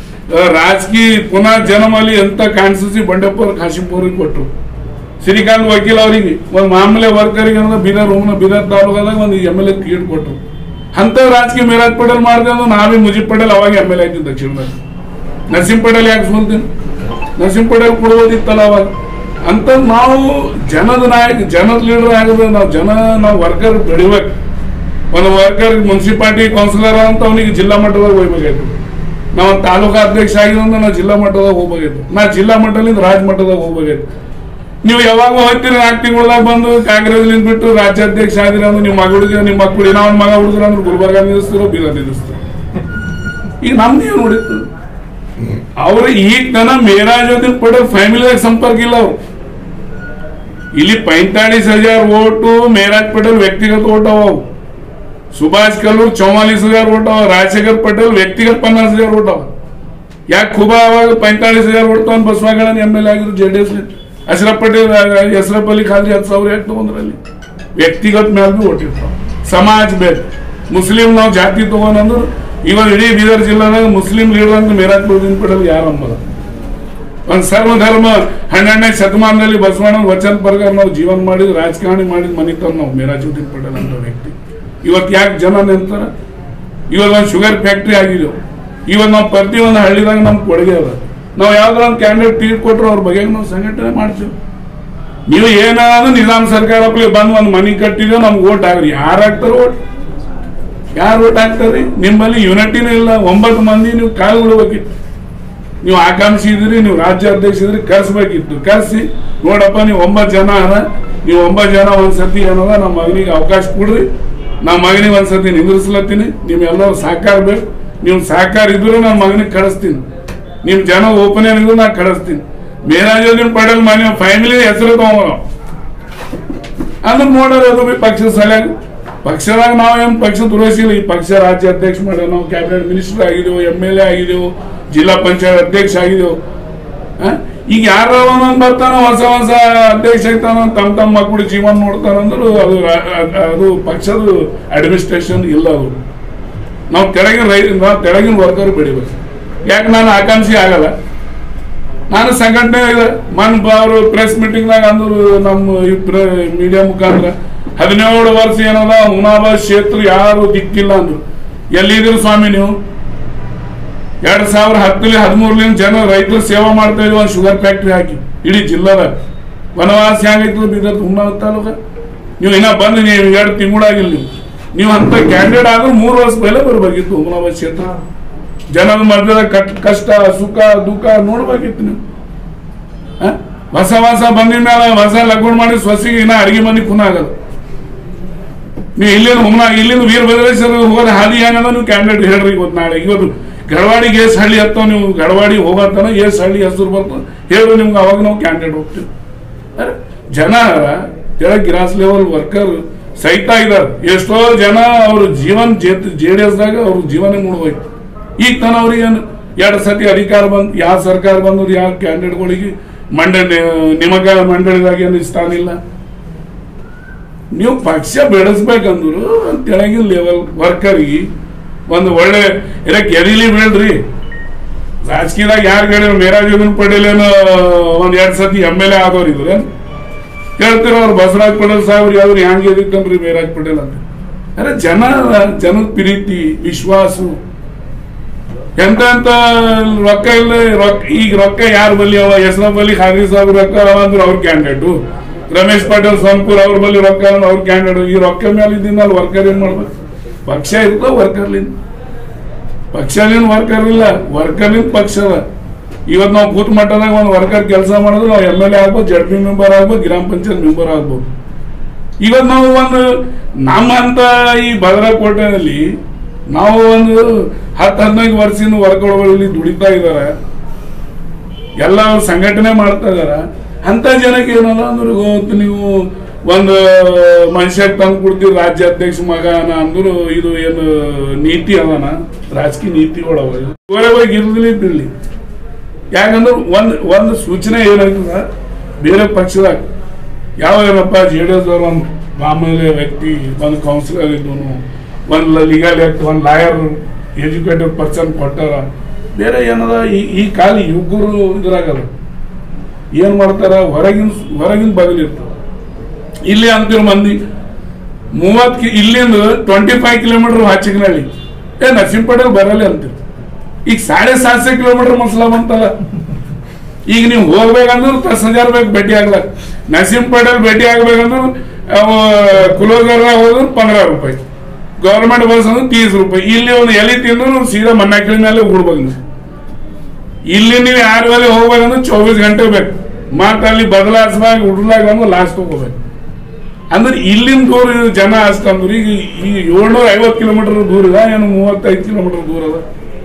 ರಾಜಕೀಯ ಪುನಃ ಜನಮಲ್ಲಿ ಅಂತ ಕಾನ್ಸ್ಟಿಟ್ಯೂನ್ಸಿ ಬಂಡೆಪುರ ಕಾಶಿಂಪುರಿಗೆ ಕೊಟ್ಟರು ಶ್ರೀಕಾಂತ್ ವಕೀಲ್ ಅವರಿಗೆ ಒಂದು ಮಾಮೂಲಿ ವರ್ಕರಿಗೆ ಅಂದ್ರೆ ಬೀದರ್ ತಾಲೂಕದಾಗ ಒಂದು MLA ತೀಡ್ ಕೊಟ್ಟರು ಅಂತ ರಾಜಕೀಯ ಮೇರಾಜ್ ಪಟೇಲ್ ಮಾಡಿದೆ ಅಂದ್ರೆ ನಾವೇ ಮುಜೀಬ್ ಪಟೇಲ್ ಅವಾಗ MLA ಆಯ್ತು ದಕ್ಷಿಣದಾಗ ನರಸಿಂಹ ಪಟೇಲ್ ಯಾಕೆ ಸೋಲ್ತೀನಿ ನರಸಿಂಹ ಪಟೇಲ್ ಕೊಡ್ಬೋದಿತ್ತಲ್ಲ ಅವಾಗ ಅಂತ ನಾವು ಜನದ ನಾಯಕ ಜನದ ಲೀಡರ್ ಆಗಿದ್ರೆ ನಾವು ವರ್ಕರ್ ಬೆಳಿಬೇಕು ಒಂದು ವರ್ಕರ್ ಮುನ್ಸಿಪಾಲಿಟಿ ಕೌನ್ಸಿಲರ್ ಅಂತ ಅವನಿಗೆ ಜಿಲ್ಲಾ ಮಟ್ಟದಾಗ ಹೋಗ್ಬೇಕಾಯ್ತು ನಾವು ತಾಲೂಕಾ ಅಧ್ಯಕ್ಷ ಆಗಿದ್ರೆ ನಾವು ಜಿಲ್ಲಾ ಮಟ್ಟದಾಗ ಹೋಗ್ಬೇಕಾಯ್ತು ನಾ ಜಿಲ್ಲಾ ಮಟ್ಟದಿಂದ ರಾಜ್ಯ ಮಟ್ಟದಾಗ ಹೋಗ್ಬೇಕಾಯ್ತು ನೀವು ಯಾವಾಗ ಹೋಗ್ತೀರಿ 4 ತಿಂಗಳದಾಗ ಬಂದು ಕಾಂಗ್ರೆಸ್ಲಿಂದ ಬಿಟ್ಟು ರಾಜ್ಯಾಧ್ಯಕ್ಷ ಆಗಿರ ಅಂದ್ರೆ ನಿಮ್ಮ ಮಕ್ಕಳು ಏನೋ ಒಂದು ಮಗ ಹುಡುಗರು ಅಂದ್ರೆ ಗುಲ್ಬರ್ಗ ನಿಲ್ಲಿಸ್ತಿರೋ ಬೀದರ್ ನಿಲ್ಲಿಸ್ತಿರೋ ಈಗ ನಮ್ದೇನು ನೋಡಿತ್ತು ಅವ್ರ ಈಗ ತನ ಮೇರಾಜುದ್ದೀನ್ ಪಟೇಲ್ ಫ್ಯಾಮಿಲಿದಾಗ ಸಂಪರ್ಕ ಇಲ್ಲ ಅವ್ರು ಇಲ್ಲಿ 45,000 ಓಟು ಮೇರಾಜ್ ಪಟೇಲ್ ವ್ಯಕ್ತಿಗತ ಓಟ್ ಅವ ಸುಭಾಷ್ ಕಲ್ಲೂರ್ 44,000 ಓಟ್ ಅವ ರಾಜಶೇಖರ್ ಪಟೇಲ್ ವ್ಯಕ್ತಿಗತ 50,000 ಓಟ್ ಅವ ಯಾಕೆ ಖುಬಾ ಅವಾಗ 45,000 ಓಟ್ ತಗೊಂಡ್ ಬಸವಗೌಡ MLA ಆಗಿದ್ರು JDS ಅಶ್ರಫ್ ಪಟೇಲ್ ಅಶ್ರಫ್ ಅಲಿ ಖಾದ್ರಿ 10,000 ಯಾಕೆ ತಗೊಂಡ್ರಲ್ಲಿ ವ್ಯಕ್ತಿಗತ ಮೇಲೆ ಭೀ ಓಟ್ ಇರ್ತಾವ ಸಮಾಜ ಬೇಕು ಮುಸ್ಲಿಂ ನಾವು ಜಾತಿ ತಗೊಂಡ್ರು ಇವಾಗ ಇಡೀ ಬೀದರ್ ಜಿಲ್ಲಾದಾಗ ಮುಸ್ಲಿಂ ಲೀಡರ್ ಅಂತ ಮೇರಾಜುದ್ದೀನ್ ಪಟೇಲ್ ಯಾರು ಅಂಬಲ್ಲ ಒಂದು ಸರ್ವಧರ್ಮ 12ನೇ ಶತಮಾನದಲ್ಲಿ ಬಸವಣ್ಣ ವಚನ ಪ್ರಕಾರ ನಾವು ಜೀವನ ಮಾಡಿದ್ ರಾಜಕಾರಣಿ ಮಾಡಿದ್ ಮನಿತಾರ ನಾವು ಮೇರಾಜುದ್ದೀನ್ ಪಟೇಲ್ ಅಂತ ವ್ಯಕ್ತಿ ಇವತ್ತು ಯಾಕೆ ಜನ ನಿಂತಾರ ಇವತ್ತು ಒಂದು ಶುಗರ್ ಫ್ಯಾಕ್ಟ್ರಿ ಆಗಿದೆವು ಇವತ್ತು ನಾವು ಪ್ರತಿ ಒಂದು ಹಳ್ಳಿದಾಗ ನಮ್ಗೆ ಕೊಡುಗೆ ಅದ ನಾವು ಯಾವ್ದಾರ ಒಂದು ಕ್ಯಾಂಡಿಡೇಟ್ ತೀರ್ ಕೊಟ್ಟರು ಅವ್ರ ಬಗ್ಗೆ ನಾವು ಸಂಘಟನೆ ಮಾಡ್ತೀವಿ ನೀವು ಏನಾದ್ರೂ ನಿಜಾಮ್ ಸರ್ಕಾರ ಬಂದು ಒಂದು ಮನಿ ಕಟ್ಟಿದ್ರೆ ನಮ್ಗೆ ಓಟ್ ಆಗ್ರಿ ಯಾರು ಹಾಕ್ತಾರ ಯಾರು ಓಟ್ ಹಾಕ್ತಾರ್ರಿ ನಿಮ್ಮಲ್ಲಿ ಯೂನಿಟಿನೂ ಇಲ್ಲ 9 ಮಂದಿ ನೀವು ಕಾಲು ಬಿಡ್ಬೇಕಿತ್ತು ನೀವು ಆಕಾಂಕ್ಷಿ ಇದ್ರಿ ನೀವು ರಾಜ್ಯ ಅಧ್ಯಕ್ಷ ಇದ್ರಿ ಕರ್ಸ್ಬೇಕಿತ್ತು ಕರ್ಸಿ ನೋಡಪ್ಪ ನೀವು 9 ಜನ ನೀವು 9 ಜನ ಒಂದ್ಸತಿ ಏನದ ನಮ್ಮ ಮಗನಿಗೆ ಅವಕಾಶ ಕೊಡ್ರಿ ನಮ್ಮ ಮಗನಿಗೆ ಒಂದ್ಸತಿ ನಿಂದ್ರಿಸ್ಲತ್ತೀನಿ ನಿಮ್ಮೆಲ್ಲರೂ ಸಹಕಾರ ಬೇಕು ನೀವು ಸಹಕಾರ ಇದ್ರು ನನ್ನ ಮಗನಿಗೆ ಕಳಿಸ್ತೀನಿ ನಿಮ್ ಜನ ಓಪನ್ ಇದ್ರು ನಾ ಕಳಿಸ್ತೀನಿ ಮೇರಾಜುದ್ದೀನ್ ಪಟೇಲ್ ಮನೆ ಫ್ಯಾಮಿಲಿ ಹೆಸರು ತಗೊಂಬ ಅಂದ್ರೆ ನೋಡೋರು ಅದು ಪಕ್ಷದ ಸಲಹೆ ಪಕ್ಷದಾಗ ನಾವೇನು ಪಕ್ಷ ದುರಸಿಲ್ಲ ಈ ಪಕ್ಷ ರಾಜ್ಯ ಅಧ್ಯಕ್ಷ ಮಾಡ್ಯ ನಾವು ಕ್ಯಾಬಿನೆಟ್ ಮಿನಿಸ್ಟರ್ ಆಗಿದೆವು MLA ಆಗಿದೆವು ಜಿಲ್ಲಾ ಪಂಚಾಯತ್ ಅಧ್ಯಕ್ಷ ಆಗಿದೆವು ಈಗ ಯಾರ ಬರ್ತಾನ ಹೊಸ ಅಧ್ಯಕ್ಷ ಆಗ್ತಾನ ತಮ್ಮ ಮಕ್ಕಳು ಜೀವನ ನೋಡ್ತಾನಂದ್ರು ಅದು ಪಕ್ಷದ ಅಡ್ಮಿನಿಸ್ಟ್ರೇಷನ್ ಇಲ್ಲ ಅದು ನಾವು ತೆಳಗಿನ ವರ್ಕರ್ ಬೆಳಿಬೇಕು ಯಾಕೆ ನಾನು ಆಕಾಂಕ್ಷಿ ಆಗಲ್ಲ ನಾನು ಸಂಘಟನೆ ಅವರು ಪ್ರೆಸ್ ಮೀಟಿಂಗ್ನಾಗ ಅಂದ್ರು ನಮ್ಮ ಮೀಡಿಯಾ ಮುಖಾಂತರ 17 ವರ್ಷ ಏನದ ಹುಮನಾಬಾದ್ ಕ್ಷೇತ್ರ ಯಾರು ದಿಕ್ಕಿಲ್ಲ ಅಂದ್ರು ಎಲ್ಲಿದ್ರು ಸ್ವಾಮಿ ನೀವು 2010-13 ಜನ ರೈತರು ಸೇವಾ ಮಾಡ್ತಾ ಇದ್ವಿ ಒಂದು ಶುಗರ್ ಫ್ಯಾಕ್ಟ್ರಿ ಹಾಕಿ ಇಡೀ ಜಿಲ್ಲಾದಾಗ ವನವಾಸ ಹೆಂಗೈತು ಬೀದರ್ ಹುಮನಾಬಾದ್ ತಾಲೂಕ ನೀವು ಇನ್ನ ಬಂದು ನೀವು 2 ತಿಂಗಳಾಗಿಲ್ಲ ನೀವು ಅಂತ ಕ್ಯಾಂಡಿಡೇಟ್ ಆದ್ರೂ 3 ವರ್ಷ ಮೇಲೆ ಬರ್ಬೇಕಿತ್ತು ಹುಮನಾಬಾದ್ ಕ್ಷೇತ್ರ ಜನದ ಮಧ್ಯದ ಕಷ್ಟ ಸುಖ ದುಃಖ ನೋಡ್ಬೇಕಿತ್ತು ನೀವು ಹೊಸ ಬಂದಿದ ಮೇಲೆ ಹೊಸ ಲಗ್ನ ಮಾಡಿ ಸೊಸಿಗೆ ಇನ್ನ ಅಡಿಗೆ ಮನೆ ಖುನ ಆಗಲ್ಲ ನೀವು ಇಲ್ಲಿಂದ ವೀರಭದ್ರೇಶ್ವರ ಹೋಗೋದು ಹಾದಿ ಏನದ ನೀವು ಕ್ಯಾಂಡಿಡೇಟ್ ಹೇಳ್ರಿ ಇವತ್ತು ನಾಳೆ ಇವತ್ತು ಗಡವಾಡಿಗೆ ಏಸ್ ಹಳ್ಳಿ ಹತ್ತವ ನೀವು ಗಡವಾಡಿ ಹೋಗತ್ತಾನ ಏಸ್ ಹಳ್ಳಿ ಹೆಸರು ಬರ್ತದೆ ಹೇಳ್ರಿ ನಿಮ್ಗೆ ಅವಾಗ ನಾವು ಕ್ಯಾಂಡಿಡೇಟ್ ಹೋಗ್ತೀವಿ ಜನ ಕೆಳಗೆ ಗ್ರಾಸ್ ಲೆವೆಲ್ ವರ್ಕರ್ ಸಹಿತ ಇದಾರೆ ಎಷ್ಟೋ ಜನ ಅವ್ರ ಜೀವನ JDS ದಾಗ ಅವ್ರ ಜೀವನ ಮುಳುಗೋಯ್ತು ಈಗ ತನ ಅವ್ರಿಗೆ ಏನು 2 ಸತಿ ಅಧಿಕಾರ ಬಂದು ಯಾವ ಸರ್ಕಾರ ಬಂದ್ರು ಯಾವ ಕ್ಯಾಂಡಿಡೇಟ್ಗಳಿಗೆ ನಿಮಗ ಮಂಡಳಿದಾಗ ಏನು ಸ್ಥಾನ ಇಲ್ಲ. ನೀವು ಪಕ್ಷ ಬೆಳೆಸ್ಬೇಕಂದ್ರು ಒಂದು ಕೆಳಗಿನ ಲೆವೆಲ್ ವರ್ಕರ್ಗೆ ಒಂದು ಒಳ್ಳೆ ಇದಕ್ಕೆ ಎದಿಲಿ ಬೇಡ್ರಿ. ರಾಜಕೀಯದಾಗ ಯಾರು ಹೇಳಿದ್ರು ಮೇರಾಜೋಗಿನ ಪಟೇಲೇನು ಒಂದ್ 2 ಸತಿ MLA ಆದವ್ರು ಇದ್ರೆ ಕೇಳ್ತಿರೋ ಅವ್ರು ಬಸವರಾಜ್ ಪಟೇಲ್ ಸಾಹೇಬ್ರು ಯಾವ್ದು ಹ್ಯಾಂಗೆ ಎದಿತ್ತನ್ರಿ ಮೇರಾಜ್ ಪಟೇಲ್ ಅಂತ. ಅರೆ ಜನದ ಪ್ರೀತಿ ವಿಶ್ವಾಸ ಎಂತ ರೊಕ್ಕ ಇಲ್ಲ. ಈಗ ರೊಕ್ಕ ಯಾರ ಬಲ್ಲಿ ಅವ ಯಶವಂತ್ ಬಲ್ಲಿ ಖಾದ್ರಿ ಸಾಹೇಬ್ ರೊಕ್ಕ ಅಂದ್ರೆ ಅವ್ರ ಕ್ಯಾಂಡಿಡೇಟು, ರಮೇಶ್ ಪಾಟೀಲ್ ಸೋನ್ಪುರ್ ಅವ್ರ ಬಲ್ಲಿ ರೊಕ್ಕ ಅವ್ರ ಕ್ಯಾಂಡಿಡೇಟ್. ಈ ರೊಕ್ಕ ಮೇಲೆ ಇದ್ದಿಂದ ಅಲ್ಲಿ ವರ್ಕರ್ ಏನ್ ಮಾಡ್ಬೇಕು? ಪಕ್ಷ ಇರ್ತೋ ವರ್ಕರ್ಲಿಂದ, ಪಕ್ಷಲಿಂದ ವರ್ಕರ್ ಇಲ್ಲ, ವರ್ಕರ್ಲಿಂದ ಪಕ್ಷ ಅದ. ಇವತ್ತು ನಾವು ಬೂತ್ ಮಟ್ಟದಾಗ ಒಂದು ವರ್ಕರ್ ಕೆಲಸ ಮಾಡಿದ್ರೆ ನಾವು MLA ಆಗ್ಬೋದು, ZP ಮೆಂಬರ್ ಆಗ್ಬೋದು, ಗ್ರಾಮ ಪಂಚಾಯತ್ ಮೆಂಬರ್ ಆಗ್ಬೋದು. ಇವತ್ತು ನಾವು ಒಂದು ನಮ್ಮಂತ ಈ ಭದ್ರಕೋಟೆಯಲ್ಲಿ ನಾವು ಒಂದು 10-15 ವರ್ಷದಿಂದ ವರ್ಕರ್ಗಳಲ್ಲಿ ದುಡಿತಾ ಇದಾರೆ, ಎಲ್ಲ ಸಂಘಟನೆ ಮಾಡ್ತಾ ಇದಾರ. ಅಂತ ಜನಕ್ಕೆ ಏನಲ್ಲ ಅಂದ್ರೆ ಗೊತ್ತು, ನೀವು ಒಂದು ಮನುಷ್ಯಕ್ಕೆ ತಂದು ಕೊಡ್ತೀವಿ ರಾಜ್ಯಾಧ್ಯಕ್ಷ ಮಗನ ಅಂದ್ರು ಇದು ಏನು ನೀತಿ ಅದನ, ರಾಜಕೀಯ ನೀತಿಗಳು ಇರ್ಲಿ ಬಿಡ್ಲಿ. ಯಾಕಂದ್ರೆ ಒಂದು ಸೂಚನೆ ಏನಾಗ್ತದ ಬೇರೆ ಪಕ್ಷದಾಗ ಏನಪ್ಪ JDS ಅವ್ರ ಒಂದು ಮಾಮೂಲಿ ವ್ಯಕ್ತಿ, ಒಂದು ಕೌನ್ಸಿಲರ್ ಇದ್ದನು, ಒಂದು ಲೀಗಲ್ ಆಕ್ಟ್, ಒಂದು ಲಾಯರ್ ಎಜುಕೇಟೆಡ್ ಪರ್ಸನ್ ಕೊಟ್ಟಾರ. ಬೇರೆ ಏನದ ಈ ಕಾಲ ಯುವಕರು ಇದ್ರಾಗಲ್ಲ, ಏನ್ ಮಾಡ್ತಾರ ಹೊರಗಿನ ಬಗಲಿರ್ತಾರ. ಇಲ್ಲಿ ಅಂತಿರೋ ಮಂದಿ 30 ಇಲ್ಲಿಂದ 25 ಕಿಲೋಮೀಟರ್ ಹಾಚಿಗನಹಳ್ಳಿ ನರಸಿಂಹ ಪಟೇಲ್ ಬರಲ್ಲ ಅಂತೀರಿ. ಈಗ 750 ಕಿಲೋಮೀಟರ್ ಮಸಲ ಬಂತಲ್ಲ. ಈಗ ನೀವು ಹೋಗ್ಬೇಕಂದ್ರೆ 10,000 ಬೇಕು ಭೇಟಿ ಆಗ್ಲಕ್. ನರಸಿಂಹ ಪಟೇಲ್ ಭೇಟಿ ಆಗ್ಬೇಕಂದ್ರೆ ಕುಲೋಗರ ಹೋದ್ರೆ 15 ರೂಪಾಯಿ, ಗೌರ್ಮೆಂಟ್ ಬಸ್ ಅಂದ್ರೆ 30 ರೂಪಾಯಿ. ಇಲ್ಲಿ ಒಂದು ಎಲೆ ತಿಂದ್ರು ಸೀದಾ ಮನ್ನಾಕಿಳಿ ಮೇಲೆ ಹುಡ್ಬೇಕು ನೀವು. ಇಲ್ಲಿ ನೀವು ಯಾರ ಮೇಲೆ ಹೋಗ್ಬೇಕಂದ್ರೆ 24 ಗಂಟೆ ಬೇಕು. ಮತ್ತ ಅಲ್ಲಿ ಬದಲಾಯಿಸುವಾಗ ಹುಡ್ಲಾಗ ಅಂದ್ರೆ ಲಾಸ್ಟ್ ಹೋಗ್ಬೇಕು. ಅಂದ್ರೆ ಇಲ್ಲಿಂದ ದೂರ ಜನ ಅಷ್ಟಂದ್ರೆ ಈಗ 750 ಕಿಲೋಮೀಟರ್ ದೂರ ಇದೆ, ಏನು 35 ಕಿಲೋಮೀಟರ್ ದೂರ ಅದ.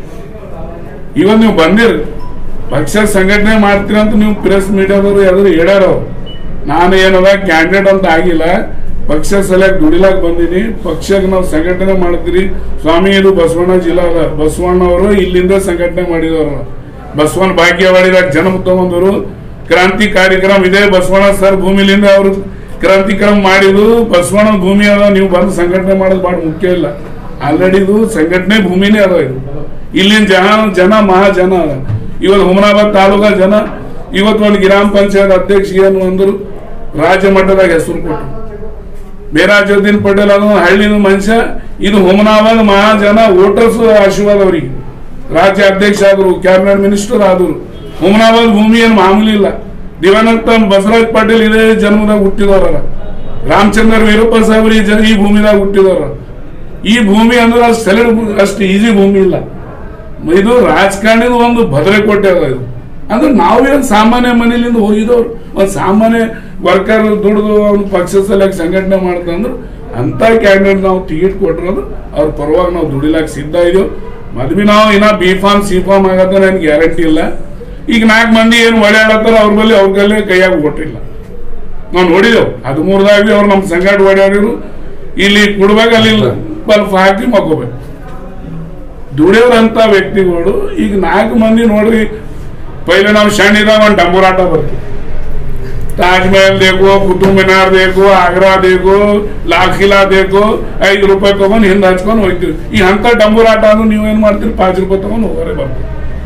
ಇವತ್ತು ನೀವು ಬಂದಿರಿ ಪಕ್ಷ ಸಂಘಟನೆ ಮಾಡ್ತೀರಂತ ನೀವು ಪ್ರೆಸ್ ಮೀಡಿಯಾದವರು ಯಾರು ಹೇಳ್ಯಾರ. ನಾನು ಏನದ ಕ್ಯಾಂಡಿಡೇಟ್ ಅಂತ ಆಗಿಲ್ಲ, ಪಕ್ಷ ಸಲಹೆ ದುಡಿಲಾಕ್ ಬಂದೀನಿ. ಪಕ್ಷಕ್ಕೆ ನಾವು ಸಂಘಟನೆ ಮಾಡ್ತೀರಿ. ಸ್ವಾಮಿ ಇದು ಬಸವಣ್ಣ ಜಿಲ್ಲಾ ಅದ, ಬಸವಣ್ಣ ಅವರು ಇಲ್ಲಿಂದ ಸಂಘಟನೆ ಮಾಡಿದವರು. ಬಸವಣ್ಣ ಭಾಗ್ಯವಾಡಿದಾಗ ಜನ್ಮ ತಗೊಂಡವರು. ಕ್ರಾಂತಿ ಕಾರ್ಯಕ್ರಮ ಇದೆ, ಬಸವಣ್ಣ ಸರ್ ಭೂಮಿಲಿಂದ ಅವರು ಕ್ರಾಂತಿಕ್ರಮ ಮಾಡಿದ್ರು. ಬಸವಣ್ಣ ಭೂಮಿ ಅದ, ನೀವು ಬಂದು ಸಂಘಟನೆ ಮಾಡೋದು ಬಹಳ ಮುಖ್ಯ ಇಲ್ಲ. ಆಲ್ರೆಡಿ ಇದು ಸಂಘಟನೆ ಭೂಮಿನೇ ಅದ. ಇದು ಇಲ್ಲಿನ ಜನ ಮಹಾಜನ ಅದ. ಇವತ್ತು ಹುಮನಾಬಾದ್ ತಾಲೂಕಾ ಜನ ಇವತ್ತು ಒಂದು ಗ್ರಾಮ ಪಂಚಾಯತ್ ಅಧ್ಯಕ್ಷ ಏನು ಅಂದ್ರು ರಾಜ್ಯ ಮಟ್ಟದಾಗ ಹೆಸರು ಕೊಟ್ಟರು. ಮೇರಾಜುದ್ದೀನ್ ಪಟೇಲ್ ಅದು ಹಳ್ಳಿನ ಮನುಷ್ಯ. ಇದು ಹುಮನಾಬಾದ್ ಮಹಾಜನ ವೋಟರ್ಸ್ ಆಶೀರ್ವಾದ ಅವರಿಗೆ. ರಾಜ್ಯ ಅಧ್ಯಕ್ಷ ಆದ್ರು, ಕ್ಯಾಬಿನೆಟ್ ಮಿನಿಸ್ಟರ್ ಆದ್ರು. ಹುಮನಾಬಾದ್ ಭೂಮಿ ಏನು ಮಾಮೂಲಿ ಇಲ್ಲ. ದಿವಂಗತ ಬಸವರಾಜ್ ಪಾಟೀಲ್ ಇದೇ ಜನ್ಮದಾಗ ಹುಟ್ಟಿದವರ. ರಾಮಚಂದ್ರ ವೀರಪ್ಪ ಸಾಹೇಬ್ರು ಈ ಭೂಮಿದಾಗ ಹುಟ್ಟಿದವರ. ಈ ಭೂಮಿ ಅಂದ್ರೆ ಅಷ್ಟು ಈಸಿ ಭೂಮಿ ಇಲ್ಲ. ಇದು ರಾಜಕಾರಣದ ಒಂದು ಭದ್ರಕೋಟೆ ಅದ. ಇದು ಅಂದ್ರೆ ನಾವೇನು ಸಾಮಾನ್ಯ ಮನೆಯಿಂದ ಹೋಗಿದವ್ರು, ಒಂದು ಸಾಮಾನ್ಯ ವರ್ಕರ್ ದುಡಿದು ಅವ್ನು ಪಕ್ಷ ಸಲಹೆ ಸಂಘಟನೆ ಮಾಡ್ತಂದ್ರು ಅಂತ ಕ್ಯಾಂಡಿಡೇಟ್ ನಾವು ಟಿಕೆಟ್ ಕೊಟ್ಟಿರೋದು ಅವ್ರ ಪರವಾಗಿ ನಾವು ದುಡಿಲಾಕ ಸಿದ್ಧ ಇದೀವಿ. ಮದ್ವಿ ನಾವು ಇನ್ನ B.Pharm C.Pharm ಆಗತ್ತ ನನ್ಗೆ ಗ್ಯಾರಂಟಿ ಇಲ್ಲ. ಈಗ 4 ಮಂದಿ ಏನು ಓಡಾಡತ್ತಾರ ಅವ್ರ ಬಳಿ ಅವ್ರ ಕೈಲಿ ಕೈಯಾಗ ಕೊಟ್ಟಿಲ್ಲ. ನಾವು ನೋಡಿದೆವು 13ದಾಗ ಅವ್ರು ನಮ್ಮ ಸಂಘಟ ಓಡಾಡಿರು. ಇಲ್ಲಿ ಕೊಡ್ಬೇಕು, ಅಲ್ಲಿ ಬಲ್ಪ್ ಹಾಕಿ ಮಕ್ಕೋಬೇಕು. ದುಡಿಯೋರಂತ ವ್ಯಕ್ತಿಗಳು ಈಗ 4 ಮಂದಿ ನೋಡ್ರಿ. ಪೈಲೆ ನಾವು ಸಣ್ಣಿದಾಗ ಒಂದು ಡಂಬೂರಾಟ ಬರ್ತೀವಿ. ताज महल देखो, कुतुब मीनार देखो, ಆಗ್ರಾ देखो, ಲಾಲ್ ಕಿಲಾ देखो, 5 ರೂಪಾಯಿ ತಗೊಂಡು ಹಿಂದೆ ಹಚ್ಕೊಂಡು ಹೋಗ್ತೀವಿ. ಈ ಅಂತ ಡಂಬೂರಾಟ ಅಂದ್ರೆ ನೀವೇನ್ ಮಾಡ್ತೀರಿ? 5 ರೂಪಾಯಿ ತಗೊಂಡು ಹೋಗರೆ ಬರ್ತೀವಿ.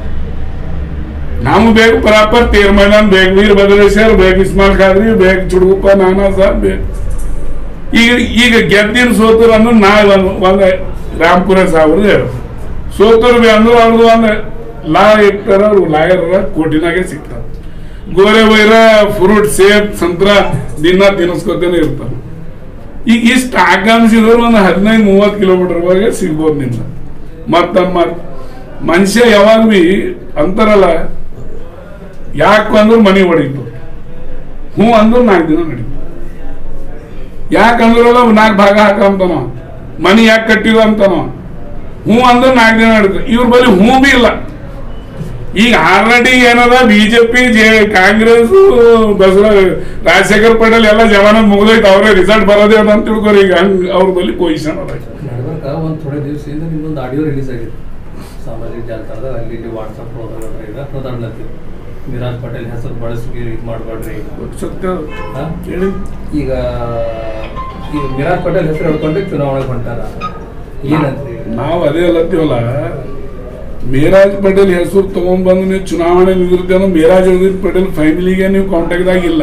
ನಮ್ಗೆ ಬೇಕು ಪ್ರಾಪರ್ ತೇರ್ ಮೈದಾನ್ ಬೇಕು, ವೀರ್ ಭದ್ರೇಶ್ವರ್ ಬೇಕು, ಇಸ್ಮಾಲ್ ಖಾದ್ರಿ ಬೇಕು, ಚುಡುಗುಪ್ಪ ನಾನಾ ಸಾಹೇಬ್ ಬೇಕು. ಈಗ ಗೆದ್ದಿನ ಸೋತರು ಅಂದ್ರೆ ಒಂದು ರಾಮ್ಪುರ ಸಾಹೇಬ್ರು ಹೇಳು ಸೋತರು ಅಂದ್ರೆ ಅವ್ರದ್ದು ಒಂದು ಲಾ ಇರ್ತಾರ, ಅವ್ರು ಲಾಯರ್ ಕೋಟಿನಾಗೆ ಸಿಗ್ತಾರೆ. ಗೋರೆ ವೈರ ಫ್ರೂಟ್ ಸೇಬ್ ಸಂತ್ರ ದಿನ ತಿನ್ನಿಸ್ಕೊತೇನೆ ಇರ್ತಾರ. ಈಗ ಇಷ್ಟು ಆಕಾಂಕ್ಷಿದವ್ರು ಒಂದು 15-30 ಕಿಲೋಮೀಟರ್ ವರೆಗೆ ಸಿಗ್ಬೋದು ನಿಮ್ಗೆ. ಮತ್ತ ಮನುಷ್ಯ ಯಾವಾಗ ಬಿ ಅಂತಾರಲ್ಲ, ಯಾಕಂದ್ರೆ ಮನಿ ಹೊಡಿತು, ಹ್ಞೂ ಅಂದ್ರೆ 4 ದಿನ ನಡೀತು. ಯಾಕಂದ್ರಲ್ಲ 4 ಭಾಗ ಹಾಕಂತಾನ, ಮನಿ ಯಾಕೆ ಕಟ್ಟಿದ ಅಂತಾನ, ಹ್ಞೂ ಅಂದ್ರೆ 4 ದಿನ ನಡೀತು. ಇವ್ರ ಬಳಿ ಹ್ಞೂ ಬಿ ಇಲ್ಲ. ಈಗ ಆಲ್ರೆಡಿ ಏನದ ಬಿಜೆಪಿ ಕಾಂಗ್ರೆಸ್ ರಾಜಶೇಖರ್ ಪಟೇಲ್ ಎಲ್ಲ ಜವಾನ ಮುಗಿದೈತೆ, ಅವರೇ ರಿಸಲ್ಟ್ ಬರೋದೇ ಅದ ಅಂತ ತಿಳ್ಕೊರಿ. ಈಗ ಹಂಗ ಅವ್ರ ಬಳಿ ಪೊಸಿಷನ್ ಅದ. ಒಂದು ಥೋಡೆ ದಿವಸದಿಂದ ನಿಮ್ದೊಂದು ಆಡಿಯೋ ರಿಲೀಸ್ ಆಗಿದೆ ಸಾಮಾಜಿಕ ಜಾಲತಾಣದ ಅಲ್ಲಿ ವಾಟ್ಸಪ್ ಈಗ ಹೋದಾಡ್ಲತ್ತೀವಿ ಮಿರಾಜ್ ಪಟೇಲ್ ಹೆಸರು ಬಳಸಿ ಇದು ಮಾಡಬೇಡ್ರಿ ಸತ್ಯ ಹೇಳಿ. ಈಗ ಮಿರಾಜ್ ಪಟೇಲ್ ಹೆಸರು ಹೇಳ್ಕೊಂಡೆ ಚುನಾವಣೆಗೆ ಹೊಂಟಾರ ಏನಂತ್ರಿ? ನಾವು ಅದೇ ಅಲ್ಲತ್ತೀವಲ್ಲ, ಮೇರಾಜ್ ಪಟೇಲ್ ಹೆಸರು ತಗೊಂಡ್ಬಂದು ನೀವು ಚುನಾವಣೆ ನಿಂದಿರ್ತೇನೋ ಮೇರಾಜುದ್ದೀನ್ ಪಟೇಲ್ ಫ್ಯಾಮಿಲಿಗೆ ನೀವು ಕಾಂಟ್ಯಾಕ್ಟ್ದಾಗ ಇಲ್ಲ.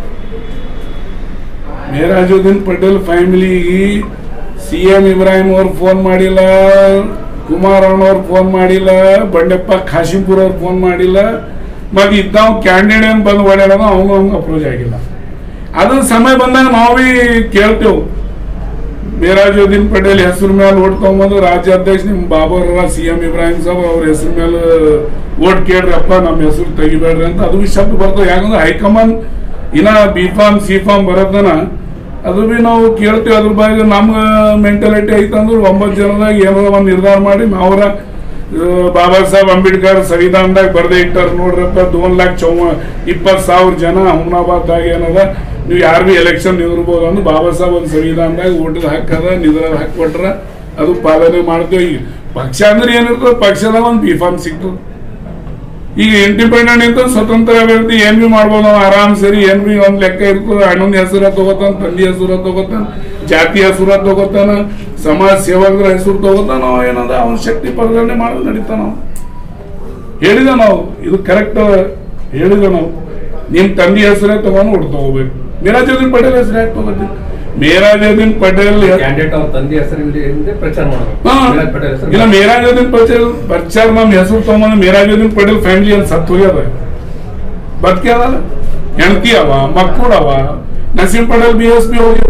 ಮೇರಾಜುದ್ದೀನ್ ಪಟೇಲ್ ಫ್ಯಾಮಿಲಿಗೆ CM ಇಬ್ರಾಹಿಂ ಅವ್ರು ಫೋನ್ ಮಾಡಿಲ್ಲ, ಕುಮಾರಣ್ಣ ಅವ್ರು ಫೋನ್ ಮಾಡಿಲ್ಲ, ಬಂಡೆಪ್ಪ ಖಾಶಿಂಪುರ್ ಅವ್ರು ಫೋನ್ ಮಾಡಿಲ್ಲ, ಮತ್ತೆ ಇದ್ದಾವ್ ಕ್ಯಾಂಡಿಡೇಟ್ ಏನು ಬಂದು ಓಡಾಡೋ ಅವನು ಹಂಗೆ ಅಪ್ರೋಚ್ ಆಗಿಲ್ಲ. ಅದನ್ನ ಸಮಯ ಬಂದಾಗ ನಾವು ಭೀ ಕೇಳ್ತೇವೆ. ಮೇರಾಜುದ್ದೀನ್ ಪಟೇಲ್ ಹೆಸರು ಮೇಲೆ ಓಟ್ ತಗೊಂಬಂದು ರಾಜ್ಯಾಧ್ಯಕ್ಷ ನಿಮ್ಮ ಬಾಬಾರ CM ಇಬ್ರಾಹಿಂ ಸಾಬ್ ಅವ್ರ ಹೆಸರು ಮೇಲೆ ಓಟ್ ಕೇಳ್ರಪ್ಪ, ನಮ್ಮ ಹೆಸರು ತೆಗಿಬೇಡ್ರಿ ಅಂತ ಅದು ಭೀ ಶಬ್ದ ಬರ್ತದೆ. ಯಾಕಂದ್ರೆ ಹೈಕಮಾಂಡ್ ಇನ್ನ B.Pharm C.Pharm ಬರೋದನ್ನ ಅದು ಭೀ ನಾವು ಕೇಳ್ತೀವಿ. ಅದ್ರ ಬಗ್ಗೆ ನಮ್ಮ ಮೆಂಟಾಲಿಟಿ ಐತಂದ್ರೆ 9 ಜನದಾಗ ಏನಾರ ಒಂದು ನಿರ್ಧಾರ ಮಾಡಿ ಅವರ ಬಾಬಾ ಸಾಹೇಬ್ ಅಂಬೇಡ್ಕರ್ ಸಂವಿಧಾನದಾಗ ಬರ್ದೇ ಇಟ್ಟಾರ ನೋಡ್ರಪ್ಪ 2,20,000 ಜನ ಹುಮ್ನಾಬಾದ್ದಾಗ ಏನದ ನೀವು ಯಾರು ಭೀ ಎಲೆಕ್ಷನ್ ನಿಂದಿರ್ಬೋದು ಅಂದ್ರೆ ಬಾಬಾ ಸಾಹೇಬ್ ಒಂದು ಸಂವಿಧಾನದಾಗ ಓಟದ ಹಕ್ಕದ ನಿದ್ರದ ಹಕ್ಕು ಕೊಟ್ರ ಅದು ಪಾಲನೆ ಮಾಡ್ತೇವೆ. ಈಗ ಪಕ್ಷ ಅಂದ್ರೆ ಏನಿರ್ತದೆ, ಪಕ್ಷದಾಗ ಒಂದು B.Pharm ಸಿಗ್ತದೆ. ಈಗ ಇಂಡಿಪೆಂಡೆಂಟ್ ಇಂತ ಸ್ವತಂತ್ರ ಅಭ್ಯರ್ಥಿ ಏನ್ ಭೀ ಮಾಡ್ಬೋದು ನಾವು ಆರಾಮ್ ಸರಿ. ಏನ್ ಭೀ ಒಂದ್ ಲೆಕ್ಕ ಇರ್ತದೆ, ಅಣ್ಣನ ಹೆಸರ ತಗೋತಾನ, ತಂದಿ ಹೆಸರ ತಗೋತಾನ, ಜಾತಿ ಹೆಸರ ತಗೋತಾನ, ಸಮಾಜ ಸೇವಕರ ಹೆಸರು ತಗೋತಾನ. ನಾವು ಏನಂದ್ರೆ ಅವನ ಶಕ್ತಿ ಪ್ರದರ್ಶನೆ ಮಾಡೋದು ನಡೀತಾನ. ನಾವು ಹೇಳಿದ ನಾವು ಇದು ಕರೆಕ್ಟ್ ಹೇಳಿದ ನಾವು ನಿಮ್ ತಂದಿ ಹೆಸರೇ ತಗೊಂಡು ಓಟ್ ತಗೋಬೇಕು. ಮೇರಾಜುದ್ದೀನ್ ಪಟೇಲ್ ಹೆಸರು ಯಾಕೆ ತಗೋತೀವಿ? ಮೇರಾಜುದ್ದೀನ್ ಪಟೇಲ್ ಕ್ಯಾಂಡಿಡೇಟ್ ಅವ್ರ ತಂದೆ ಹೆಸರಿಂದ ಪ್ರಚಾರ ಮಾಡಬೇಕು. ಇಲ್ಲ, ಮೇರಾಜುದ್ದೀನ್ ಪಟೇಲ್ ಪ್ರಚಾರ ನಮ್ಮ ಹೆಸರು ತಗೊಂಡು ಮೇರಾಜುದ್ದೀನ್ ಪಟೇಲ್ ಫ್ಯಾಮಿಲಿ ಅಂತ ಸತ್ತು ಹೋಗ್ಯದ, ಬದುಕ್ಯಾದ, ಹೆಂಡತಿ ಅವ, ಮಕ್ಕಳು ಅವ. ನಸೀಂ ಪಟೇಲ್ BSP ಹೋಗಿ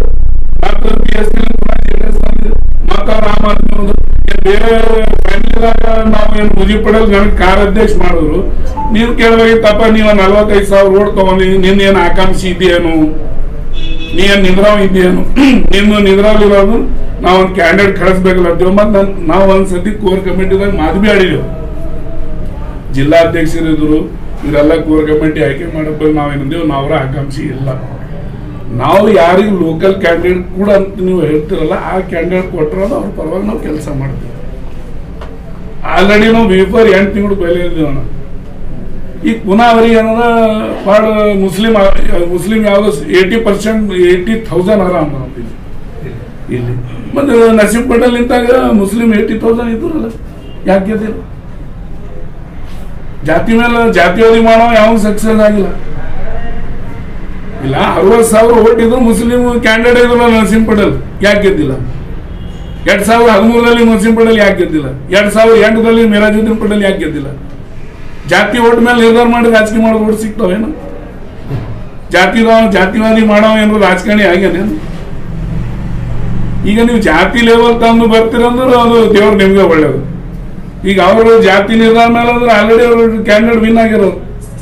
ಮಕ್ಕಳ ಆಮ್ ಆದ್ಮಿ ಬೇರೆ ಫ್ಯಾಮಿಲಿದಾಗ ನಾವು ಏನು ಮುಜೀಬ್ ಪಟೇಲ್ ನನಗೆ ಕಾರ್ ಅಧ್ಯಕ್ಷ ಮಾಡಿದ್ರು. ನೀವು ಕೇಳಬೇಕಿತ್ತಪ್ಪ, ನೀವು 45,000 ಓಟ್ ತಗೊಂಡಿ, ನಿನ್ನ ಏನು ಆಕಾಂಕ್ಷಿ ಇದೆಯೇನು, ನೀ ಏನ್ ನಿದ್ರಾವ್ ಇದೆಯೇನು, ನಿನ್ನ ನಿದ್ರಾವಿರೋದು ನಾವು ಒಂದು ಕ್ಯಾಂಡಿಡೇಟ್ ಕಳಿಸ್ಬೇಕಲ್ಲ. ಮತ್ತೆ ನಾವು ಒಂದ್ಸತಿ ಕೋರ್ ಕಮಿಟಿದಾಗ ಮಾತು ಭೀ ಆಡಿದೆವು. ಜಿಲ್ಲಾಧ್ಯಕ್ಷರಿದ್ರು ಇವರೆಲ್ಲ ಕೋರ್ ಕಮಿಟಿ ಆಯ್ಕೆ ಮಾಡಬೇಕು. ನಾವೇನಿದ್ದೇವೆ ನಾವರ ಆಕಾಂಕ್ಷಿ ಇಲ್ಲ. ನಾವು ಯಾರಿಗೆ ಲೋಕಲ್ ಕ್ಯಾಂಡಿಡೇಟ್ ಕೂಡ ಅಂತ ನೀವು ಹೇಳ್ತಿರಲ್ಲ, ಆ ಕ್ಯಾಂಡಿಡೇಟ್ ಕೊಟ್ಟರೋದು ಅವ್ರ ಪರವಾಗಿ ನಾವು ಕೆಲಸ ಮಾಡ್ತೀವಿ. ಆಲ್ರೆಡಿ ನಾವು ಬೀಫರ್ 8 ತಿಂಗಳು ಬೆಲೆ ಇದ್ದೀವಣ್ಣ. ಈಗ ಪುನಃ ಅವ್ರಿಗೆ ಏನಂದ್ರೆ ಭಾಳ ಮುಸ್ಲಿಂ ಯಾವ್ದು 80% 80,000 ಅರ ಅಂತ ಇಲ್ಲಿ. ಮತ್ತೆ ನಸೀಂ ಪಟೇಲ್ ನಿಂತಾಗ ಮುಸ್ಲಿಂ 80,000 ಇದ್ರಲ್ಲ, ಯಾಕೆ ಗೆದ್ದಿಲ್ಲ? ಜಾತಿ ಮೇಲೆ ಜಾತಿವಾದಿ ಮಾಡೋ ಯಾವ ಸಕ್ಸಸ್ ಆಗಿಲ್ಲ. ಇಲ್ಲ 60,000 ಓಟ್ ಇದ್ರು ಮುಸ್ಲಿಂ ಕ್ಯಾಂಡಿಡೇಟ್ ಇದ್ರಲ್ಲ ನಸೀಂ ಪಟೇಲ್, ಯಾಕೆ ಗೆದ್ದಿಲ್ಲ? 2013 ನಸೀಂ ಪಟೇಲ್ ಯಾಕೆ ಗೆದ್ದಿಲ್ಲ? 2008 ಮೇರಾಜುದ್ದೀನ್ ಪಟೇಲ್ ಯಾಕೆ ಗೆದ್ದಿಲ್ಲ? ಜಾತಿ ಓಟ್ ಮೇಲೆ ನಿರ್ಧಾರ ಮಾಡಿ ರಾಜಕೀಯ ಮಾಡೋ ಓಟ್ ಸಿಗ್ತಾವೇನು? ಜಾತಿವಾದಿ ಮಾಡೋ ಏನು ರಾಜಕಾರಣಿ ಆಗ್ಯಾನೇನು? ಈಗ ನೀವು ಜಾತಿ ಲೆವೆಲ್ ತಂದು ಬರ್ತೀರಂದ್ರೆ ಅದು ದೇವ್ರು ನಿಮ್ಗೆ ಒಳ್ಳೇದು. ಈಗ ಅವರು ಜಾತಿ ನಿರ್ಧಾರ ಮೇಲೆ ಅಂದ್ರೆ ಆಲ್ರೆಡಿ ಅವರು ಕ್ಯಾಂಡಿಡೇಟ್ ವಿನ್ ಆಗಿರೋದು.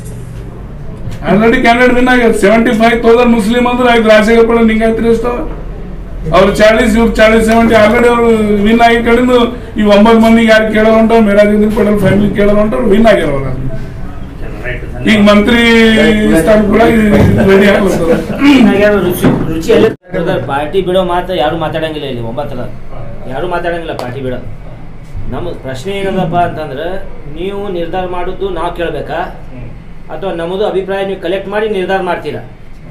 75,000 ಮುಸ್ಲಿಂ ಅಂದ್ರೆ ಆಯ್ತು. ರಾಜಶೇಖರ್ ಪಟೇಲ್ ನಿಂಗಾಯ್ತು ಇರ್ತಾವ ಅವ್ರು 40 ಇವ್ರು 40 70 ಆಲ್ರೆಡಿ ಅವರು ವಿನ್ ಆಗಿ ಕಡಿಂದು ಈ 9 ಮಂದಿಗೆ ಯಾರು ಕೇಳೋ ಹೊಂಟ ಮೇರಾಜುದ್ದೀನ್ ಪಟೇಲ್ ಫ್ಯಾಮಿಲಿ ಕೇಳೋ ಹೊಂಟ ವಿನ್ ಆಗಿರೋರು. ಈಗ ಮಂತ್ರಿ ಸ್ಥಾನ ಕೂಡ ರೆಡಿ ಆಗ್ಲತ್ತದ. ಪಾರ್ಟಿ ಬಿಡೋ ಮಾತು ಯಾರು ಮಾತಾಡಂಗಿಲ್ಲ ಇಲ್ಲಿ 9 ಯಾರು ಮಾತಾಡಂಗಿಲ್ಲ ಪಾರ್ಟಿ ಬಿಡೋ. ನಮ್ಮ ಪ್ರಶ್ನೆ ಏನದಪ್ಪ ಅಂತಂದ್ರೆ, ನೀವು ನಿರ್ಧಾರ ಮಾಡೋದು ನಾವು ಕೇಳ್ಬೇಕಾ ಅಥವಾ ನಮ್ಮದು ಅಭಿಪ್ರಾಯ ನೀವು ಕಲೆಕ್ಟ್ ಮಾಡಿ ನಿರ್ಧಾರ ಮಾಡ್ತೀರಾ?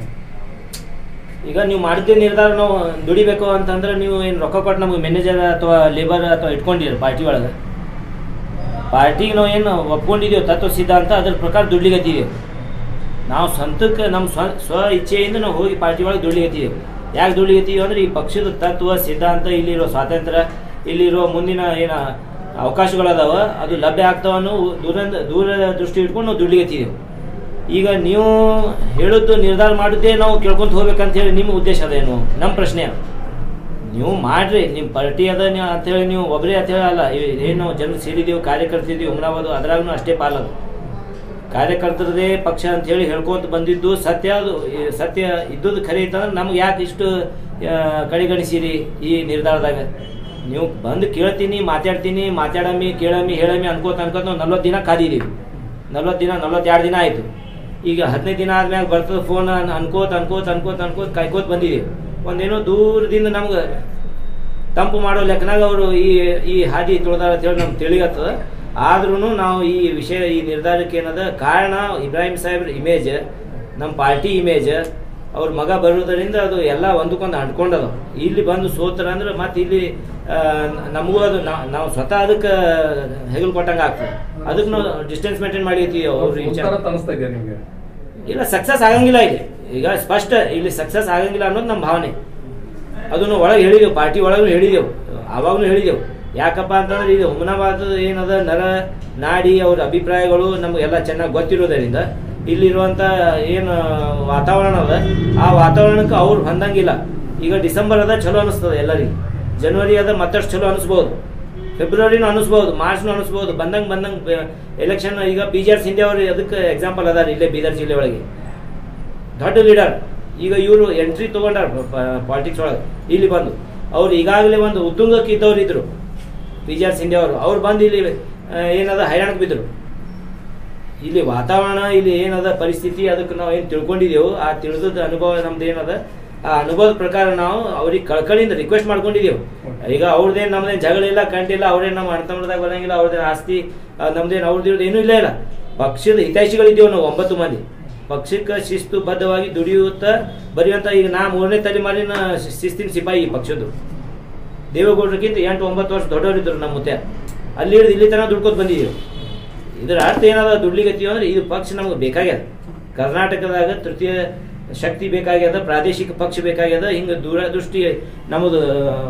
ಈಗ ನೀವು ಮಾಡಿದ್ದೇ ನಿರ್ಧಾರ ನಾವು ದುಡಿಬೇಕು ಅಂತಂದ್ರೆ ನೀವು ಏನು ರೊಕ್ಕ ಕೊಟ್ಟು ನಮಗೆ ಮ್ಯಾನೇಜರ್ ಅಥವಾ ಲೇಬರ್ ಅಥವಾ ಇಟ್ಕೊಂಡಿರ ಪಾರ್ಟಿ ಒಳಗೆ? ಪಾರ್ಟಿಗೆ ನಾವು ಏನು ಒಪ್ಕೊಂಡಿದ್ದೀವಿ ತತ್ವ ಸಿದ್ಧಾಂತ ಅದ್ರ ಪ್ರಕಾರ ದುಡ್ಲಿಗತ್ತೀವಿ. ನಾವು ಸ್ವಂತಕ್ಕೆ ನಮ್ಮ ಸ್ವ ಇಚ್ಛೆಯಿಂದ ನಾವು ಹೋಗಿ ಪಾರ್ಟಿ ಒಳಗೆ ದುಡ್ಲಿಗತ್ತೀವಿ. ಯಾಕೆ ದುಡ್ಲಿಗತ್ತೀವಿ ಅಂದ್ರೆ ಈ ಪಕ್ಷದ ತತ್ವ ಸಿದ್ಧಾಂತ, ಇಲ್ಲಿರೋ ಸ್ವಾತಂತ್ರ್ಯ, ಇಲ್ಲಿರೋ ಮುಂದಿನ ಏನು ಅವಕಾಶಗಳದಾವ ಅದು ಲಭ್ಯ ಆಗ್ತಾವನ್ನೋ ದೂರ ದೃಷ್ಟಿ ಇಟ್ಕೊಂಡು ನಾವು ದುಡ್ಲಿಗತ್ತೀವಿ. ಈಗ ನೀವು ಹೇಳೋದು ನಿರ್ಧಾರ ಮಾಡಿದ್ದೇ ನಾವು ಕೇಳ್ಕೊಂತ ಹೋಗ್ಬೇಕಂತ ಹೇಳಿ ನಿಮ್ಮ ಉದ್ದೇಶ ಅದೇನು? ನಮ್ಮ ಪ್ರಶ್ನೆ ನೀವು ಮಾಡ್ರಿ, ನಿಮ್ಮ ಪಾರ್ಟಿ ಅದ ಅಂತೇಳಿ ನೀವು ಒಬ್ಬರೇ ಅಂತ ಹೇಳಲ್ಲ. ಏನು ಜನರು ಸೇರಿದೀವಿ, ಕಾರ್ಯಕರ್ತಿದ್ದೀವಿ ಹುಮ್ನಾಬಾದು, ಅದ್ರಾಗೂ ಅಷ್ಟೇ ಪಾಲದು. ಕಾರ್ಯಕರ್ತರದೇ ಪಕ್ಷ ಅಂತೇಳಿ ಹೇಳ್ಕೊಂತ ಬಂದಿದ್ದು ಸತ್ಯ. ಅದು ಸತ್ಯ ಇದ್ದುದು ಖರೆ ಇತ್ತಂದ್ರೆ ನಮ್ಗೆ ಯಾಕೆ ಇಷ್ಟು ಕಡೆಗಣಿಸಿರಿ ಈ ನಿರ್ಧಾರದಾಗ? ನೀವು ಬಂದು ಕೇಳ್ತೀನಿ, ಮಾತಾಡಮ್ಮಿ ಕೇಳಮ್ಮಿ ಹೇಳಮ್ಮಿ ಅನ್ಕೋತ ನಾವು 40 ದಿನ ಕಾದಿದ್ದೀವಿ. 42 ದಿನ ಆಯಿತು. ಈಗ 15 ದಿನ ಆದ್ಮ್ಯಾಗ ಬರ್ತದೆ ಫೋನ್ ಅನ್ಕೋತ ಕಾಯ್ಕೋತ ಬಂದಿದ್ದೀವಿ. ಒಂದೇನೋ ದೂರದಿಂದ ನಮ್ಗೆ ತಂಪು ಮಾಡೋ ಲೆಕ್ಕನಾಗ ಅವರು ಈ ಹಾದಿ ತುಳಿದಾರ ಅಂತೇಳಿ ನಮ್ಗೆ ತಿಳಿಯತ್ತದ. ಆದ್ರೂ ನಾವು ಈ ವಿಷಯ ಈ ನಿರ್ಧಾರಕ್ಕೆ ಏನದ ಕಾರಣ ಇಬ್ರಾಹಿಂ ಸಾಹೇಬ್ರ ಇಮೇಜ್, ನಮ್ಮ ಪಾರ್ಟಿ ಇಮೇಜ್, ಅವ್ರ ಮಗ ಬರೋದರಿಂದ ಅದು ಎಲ್ಲ ಒಂದಕ್ಕೊಂದು ಅಂಟ್ಕೊಂಡದ. ಇಲ್ಲಿ ಬಂದು ಸೋತರ ಅಂದ್ರೆ ಮತ್ತೆ ಇಲ್ಲಿ ನಮಗೂ ಅದು ನಾವು ಸ್ವತಃ ಅದಕ್ಕೆ ಹೆಗಲು ಕೊಟ್ಟಂಗೆ ಆಗ್ತದೆ. ಅದಕ್ಕೆ ನಾವು ಡಿಸ್ಟೆನ್ಸ್ ಮೇಂಟೈನ್ ಮಾಡಿರ್ತೀವಿ. ಅವ್ರು ಇಲ್ಲ ಸಕ್ಸಸ್ ಆಗಂಗಿಲ್ಲ ಇಲ್ಲಿ, ಈಗ ಸ್ಪಷ್ಟ ಇಲ್ಲಿ ಸಕ್ಸಸ್ ಆಗಂಗಿಲ್ಲ ಅನ್ನೋದು ನಮ್ಮ ಭಾವನೆ. ಅದನ್ನು ಒಳಗೆ ಹೇಳಿದೆವು, ಪಾರ್ಟಿ ಒಳಗೂ ಹೇಳಿದೆವು, ಆವಾಗಲೂ ಹೇಳಿದೆವು. ಯಾಕಪ್ಪ ಅಂತಂದ್ರೆ ಇದು ಹುಮನಾಬಾದ್ ಏನದ ನರ ನಾಡಿ ಅವ್ರ ಅಭಿಪ್ರಾಯಗಳು ನಮಗೆಲ್ಲ ಚೆನ್ನಾಗಿ ಗೊತ್ತಿರೋದರಿಂದ ಇಲ್ಲಿರುವಂಥ ಏನು ವಾತಾವರಣ ಅದ ಆ ವಾತಾವರಣಕ್ಕೆ ಅವ್ರು ಹೊಂದಂಗಿಲ್ಲ. ಈಗ ಡಿಸೆಂಬರ್ ಅದ ಚಲೋ ಅನಿಸ್ತದೆ ಎಲ್ಲರಿಗೆ, ಜನವರಿ ಅದ ಮತ್ತಷ್ಟು ಚಲೋ ಅನಿಸ್ಬೋದು, ಫೆಬ್ರವರಿನೂ ಅನಿಸ್ಬೋದು, ಮಾರ್ಚ್ನೂ ಅನಿಸ್ಬೋದು. ಬಂದಂಗೆ ಎಲೆಕ್ಷನ್ ಈಗ PGR ಸಿಂಧೆ ಅವರು ಅದಕ್ಕೆ ಎಕ್ಸಾಂಪಲ್ ಅದಾರ. ಇಲ್ಲೇ ಬೀದರ್ ಜಿಲ್ಲೆ ಒಳಗೆ ದೊಡ್ಡ ಲೀಡರ್. ಈಗ ಇವರು ಎಂಟ್ರಿ ತೊಗೊಂಡಾರ ಪಾಲಿಟಿಕ್ಸ್ ಒಳಗೆ. ಇಲ್ಲಿ ಬಂದು ಅವ್ರು ಈಗಾಗಲೇ ಒಂದು ಉತ್ತುಂಗಕ್ಕೆ ಇದ್ದವ್ರು ಇದ್ರು PGR ಸಿಂಧೆ ಅವರು. ಅವ್ರು ಬಂದು ಇಲ್ಲಿ ಏನದ ಹೈರಾಣಕ್ಕೆ ಬಿದ್ದರು. ಇಲ್ಲಿ ವಾತಾವರಣ ಇಲ್ಲಿ ಏನದ ಪರಿಸ್ಥಿತಿ ಅದಕ್ಕೆ ನಾವು ಏನು ತಿಳ್ಕೊಂಡಿದ್ದೆವು, ಆ ತಿಳಿದ ಅನುಭವ ನಮ್ದು ಏನದ ಆ ಅನುಭವದ ಪ್ರಕಾರ ನಾವು ಅವ್ರಿಗೆ ಕಳ್ಕಳಿಯಿಂದ ರಿಕ್ವೆಸ್ಟ್ ಮಾಡ್ಕೊಂಡಿದ್ದೆವು. ಈಗ ಅವ್ರದ್ದೇನು ನಮ್ದೇನು ಜಗಳ ಇಲ್ಲ, ಕಂಡಿಲ್ಲ, ಅವ್ರೇನು ನಮ್ಮ ಅಣ್ತಮ್ಮದಾಗ ಬರಂಗಿಲ್ಲ, ಅವ್ರದ್ದೇನು ಆಸ್ತಿ ನಮ್ದೇನು ಅವ್ರದ್ದು ಏನೂ ಇಲ್ಲ. ಪಕ್ಷದ ಹಿತೈಷಿಗಳಿದ್ದೇವೆ ನಾವು 9 ಮಂದಿ. ಪಕ್ಷಕ್ಕೆ ಶಿಸ್ತುಬದ್ಧವಾಗಿ ದುಡಿಯುತ್ತಾ ಬರೆಯುವಂಥ ಈಗ ನಾ 3ನೇ ತಲೆಮಾರಿನ ಶಿಸ್ತಿನ ಸಿಪಾಯಿ ಈ ಪಕ್ಷದ್ದು. ದೇವೇಗೌಡರಿಗಿಂತ 8-9 ವರ್ಷ ದೊಡ್ಡವರಿದ್ದರು ನಮ್ಮ ಮುತ್ತೆ. ಅಲ್ಲಿ ಹಿಡಿದು ಇಲ್ಲಿ ತನಕ ದುಡ್ಕೋತ ಬಂದಿದ್ದೀವಿ. ಇದರ ಅರ್ಥ ಏನಾದ ದುಡ್ಲಿಗತ್ತೀವಿ ಅಂದ್ರೆ ಇದು ಪಕ್ಷ ನಮ್ಗೆ ಬೇಕಾಗ್ಯದ. ಕರ್ನಾಟಕದಾಗ ತೃತೀಯ ಶಕ್ತಿ ಬೇಕಾಗ್ಯದ, ಪ್ರಾದೇಶಿಕ ಪಕ್ಷ ಬೇಕಾಗ್ಯದ. ಹಿಂಗೆ ದೂರದೃಷ್ಟಿ ನಮ್ಮದು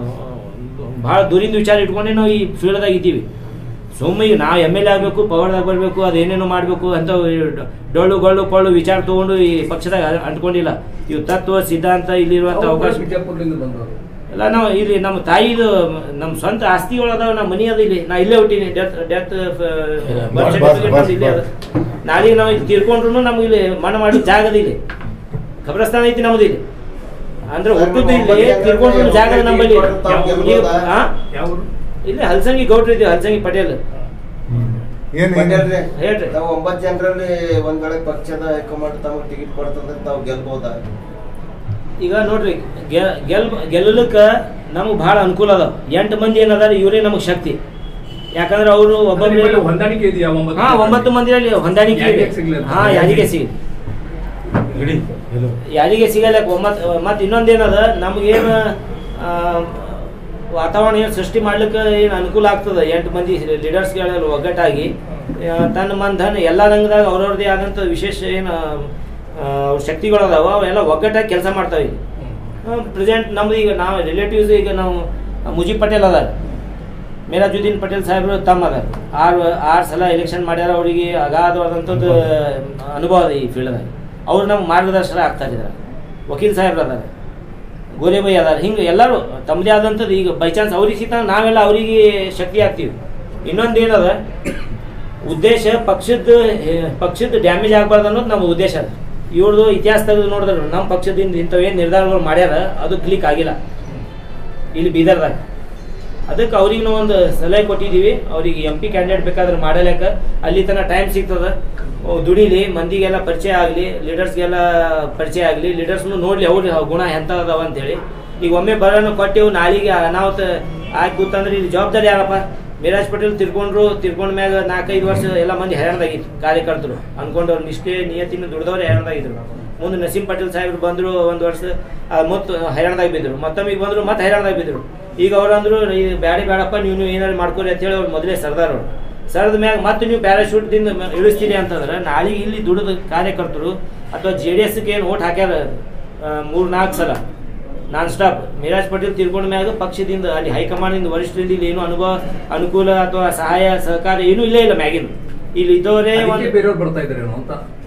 ಭಾಳ ದೂರಿಂದ ವಿಚಾರ ಇಟ್ಕೊಂಡೆ ನಾವು ಈ ಫೀಲ್ಡ್ದಾಗ ಇದ್ದೀವಿ. ಸುಮ್ಮನೆ ನಾವು MLA ಆಗಬೇಕು, ಪವರ್ದಾಗ ಬರಬೇಕು, ಅದೇನೇನೋ ಮಾಡಬೇಕು ಅಂತ ಡೊಳ್ಳು ವಿಚಾರ ತೊಗೊಂಡು ಈ ಪಕ್ಷದಾಗ ಅಂಟ್ಕೊಂಡಿಲ್ಲ. ಇವು ತತ್ವ ಸಿದ್ಧಾಂತ ಇಲ್ಲಿರುವಂಥ ಅವಕಾಶ ಎಲ್ಲ ನಾವು ಇಲ್ಲಿ ನಮ್ಮ ತಾಯಿದು ನಮ್ಮ ಸ್ವಂತ ಆಸ್ತಿಗಳದಾವ, ನಮ್ಮ ಮನಿ ಅದ ಇಲ್ಲಿ. ನಾ ಇಲ್ಲೇ ಹುಟ್ಟೀನಿ. ಡೆತ್ ಇಲ್ಲೇ ಅದ. ನಾಳೆ ನಾವು ಇಲ್ಲಿ ತೀರ್ಕೊಂಡ್ರು ನಮ್ಗೆ ಇಲ್ಲಿ ಮಣ್ಣು ಮಾಡಿ ಜಾಗದ ಇಲ್ಲಿ ಖಬರಸ್ಥಾನ ಐತಿ ನಮ್ದು ಇಲ್ಲಿ. ಅಂದ್ರೆ ಹುಟ್ಟುದು ಇಲ್ಲಿ, ತೀರ್ಕೊಂಡ್ರು ಜಾಗದ ನಮ್ಮಲ್ಲಿ. ಇಲ್ಲಿ ಹಲ್ಸಂಗಿ ಗೌಡ್ರು ಇದ್ದೀವಿ, ಹಲ್ಸಂಗಿ ಪಟೇಲ್. ಹೇಳ್ರಿ, ತಾವು 9 ಜನರಲ್ಲಿ ಒಂದ್ ವೇಳೆ ಪಕ್ಷದ ಹೈಕಮಾಂಡ್ ತಮಗೆ ಟಿಕೆಟ್ ಕೊಡ್ತಂದ್ರೆ ತಾವು ಗೆಲ್ಬಹುದಾ? ಈಗ ನೋಡ್ರಿ, ಗೆಲ್ಲಲಿಕ್ಕೆ ನಮಗೆ ಭಾಳ ಅನುಕೂಲ ಅದಾವ. 8 ಮಂದಿ ಏನದಾರ ಇವರೇ ನಮಗೆ ಶಕ್ತಿ. ಯಾಕಂದ್ರೆ ಅವರು ಒಬ್ಬೊಬ್ಬರು ಹೊಂದಾಣಿಕೆ ಇದೆಯಾ? 9 ಮಂದಿಯಲ್ಲಿ ಹೊಂದಾಣಿಕೆ ಇದೆ. ಯಾರಿಗೆ ಸಿಗಲ್ಲ. ಮತ್ತೆ ಇನ್ನೊಂದೇನದ ನಮಗೇನು ವಾತಾವರಣ ಏನು ಸೃಷ್ಟಿ ಮಾಡ್ಲಿಕ್ಕೆ ಏನು ಅನುಕೂಲ ಆಗ್ತದೆ. 8 ಮಂದಿ ಲೀಡರ್ಸ್ಗಳೆಲ್ಲ ಒಗ್ಗಟ್ಟಾಗಿ ತನ್ನ ಧನ ಎಲ್ಲ ರಂಗದಾಗ ಅವ್ರವ್ರದೇ ಆದಂಥ ವಿಶೇಷ ಏನು ಶಕ್ತಿಗಳು ಅದಾವ, ಅವೆಲ್ಲ ಒಗ್ಗಟ್ಟಾಗಿ ಕೆಲಸ ಮಾಡ್ತಾವೆ. ಈಗ ಪ್ರೆಸೆಂಟ್ ನಮ್ದು ಈಗ ನಾವು ರಿಲೇಟಿವ್ಸ್ ಈಗ ನಾವು ಮುಜೀಬ್ ಪಟೇಲ್ ಅದಾರ, ಮೇರಾಜುದ್ದೀನ್ ಪಟೇಲ್ ಸಾಹೇಬರು ತಮ್ಮ ಅದಾರ. 6 ಸಲ ಎಲೆಕ್ಷನ್ ಮಾಡ್ಯಾರ. ಅವರಿಗೆ ಅಗಾಧವಾದಂಥದ್ದು ಅನುಭವ ಅದ ಈ ಫೀಲ್ಡ್ದಾಗ. ಅವ್ರು ನಮ್ಗೆ ಮಾರ್ಗದರ್ಶನ ಆಗ್ತಾ ಇದ್ದಾರೆ. ವಕೀಲ್ ಸಾಹೇಬ್ರು ಅದಾರ, ಗೋರೆಬೈ ಅದಾರ. ಹಿಂಗೆ ಎಲ್ಲರೂ ತಮ್ಮದೇ ಆದಂಥದ್ದು. ಈಗ ಬೈ ಚಾನ್ಸ್ ಅವ್ರಿಗೆ ಸಿಗ್ತಾ ನಾವೆಲ್ಲ ಅವರಿಗೆ ಶಕ್ತಿ ಆಗ್ತೀವಿ. ಇನ್ನೊಂದೇನದ ಉದ್ದೇಶ, ಪಕ್ಷದ ಡ್ಯಾಮೇಜ್ ಆಗಬಾರ್ದು ಅನ್ನೋದು ನಮ್ಮ ಉದ್ದೇಶ ಅದ. ಇವ್ರದ್ದು ಇತಿಹಾಸ ತೆಗೆದು ನೋಡಿದ್ರು ನಮ್ಮ ಪಕ್ಷದಿಂದ ಇಂಥವೇನು ನಿರ್ಧಾರಗಳು ಮಾಡ್ಯಾರ ಅದು ಕ್ಲಿಕ್ ಆಗಿಲ್ಲ ಇಲ್ಲಿ ಬೀದರ್ದಾಗ. ಅದಕ್ಕೆ ಅವ್ರಿಗೆ ನಾವು ಒಂದು ಸಲಹೆ ಕೊಟ್ಟಿದ್ದೀವಿ. ಅವ್ರಿಗೆ MP ಕ್ಯಾಂಡಿಡೇಟ್ ಬೇಕಾದ್ರೆ ಮಾಡಲೇಕ ಅಲ್ಲಿ ತನಕ ಟೈಮ್ ಸಿಗ್ತದೆ. ದುಡಿಲಿ, ಮಂದಿಗೆಲ್ಲ ಪರಿಚಯ ಆಗಲಿ, ಲೀಡರ್ಸ್ಗೆಲ್ಲ ಪರಿಚಯ ಆಗಲಿ, ಲೀಡರ್ಸ್ನು ನೋಡಲಿ ಅವ್ರ ಗುಣ ಎಂಥ ಅದಾವ ಅಂತೇಳಿ. ಈಗ ಒಮ್ಮೆ ಬರೋಣ ಕೊಟ್ಟೆವು, ನಾಳೆಗೆ ಅನಾಹುತ ಆಗಿ ಕೂತಂದ್ರೆ ಇಲ್ಲಿ ಜವಾಬ್ದಾರಿ ಯಾರಪ್ಪ? ಮೇರಾಜ್ ಪಟೇಲ್ ತಿರ್ಕೊಂಡ ಮ್ಯಾಗ 4-5 ವರ್ಷ ಎಲ್ಲ ಮಂದಿ ಹೈರಾಣದಾಗಿತ್ತು. ಕಾರ್ಯಕರ್ತರು ಅನ್ಕೊಂಡವ್ರು ನಿಷ್ಠೆ ನಿಯತಿನ ದುಡ್ದವ್ರು ಹೈರಾಣದಾಗಿದ್ರು. ಮುಂದೆ ನಸೀಂ ಪಟೇಲ್ ಸಾಹೇಬ್ರು ಬಂದರು, 1 ವರ್ಷ ಮತ್ತು ಹೈರಾಣದಾಗ ಬಿದ್ದರು. ಮತ್ತೊಮ್ಮೆ ಬಂದರು, ಮತ್ತೆ ಹೈರಾಣದಾಗ ಬಿದ್ದರು. ಈಗ ಅವ್ರಂದ್ರು ಬೇಡಪ್ಪ ನೀವು ಏನಾರು ಮಾಡ್ಕೊರಿ ಅಂತೇಳಿ ಅವ್ರು ಮೊದಲೇ ಸರ್ದಾರ್ ಅವರು ಸರದ ಮ್ಯಾಗ ಮತ್ತೆ ನೀವು ಪ್ಯಾರಾಶೂಟ್ದಿಂದ ಇಳಿಸ್ತೀರಿ ಅಂತಂದ್ರೆ ನಾಳೆ ಇಲ್ಲಿ ದುಡಿದ ಕಾರ್ಯಕರ್ತರು ಅಥವಾ JDSಗೆ ಏನು ಓಟ್ ಹಾಕ್ಯಾರ 3-4 ಸಲ ನಾನ್ ಸ್ಟಾಪ್. ಮೇರಾಜ್ ಪಟೇಲ್ ತಿರ್ಕೊಂಡ ಮ್ಯಾಗ ಪಕ್ಷದಿಂದ ಅಲ್ಲಿ ಹೈಕಮಾಂಡ್ ವರಿಷ್ಠರಿಂದ ಇಲ್ಲಿ ಏನು ಅನುಕೂಲ ಅಥವಾ ಸಹಾಯ ಸಹಕಾರ ಏನೂ ಇಲ್ಲ ಮ್ಯಾಗಿನ. ಇಲ್ಲಿ ಇದ್ದವರೇ ಬೇರೆಯವ್ರು ಬರ್ತಾ ಇದ್ದಾರೆ ಅಂತ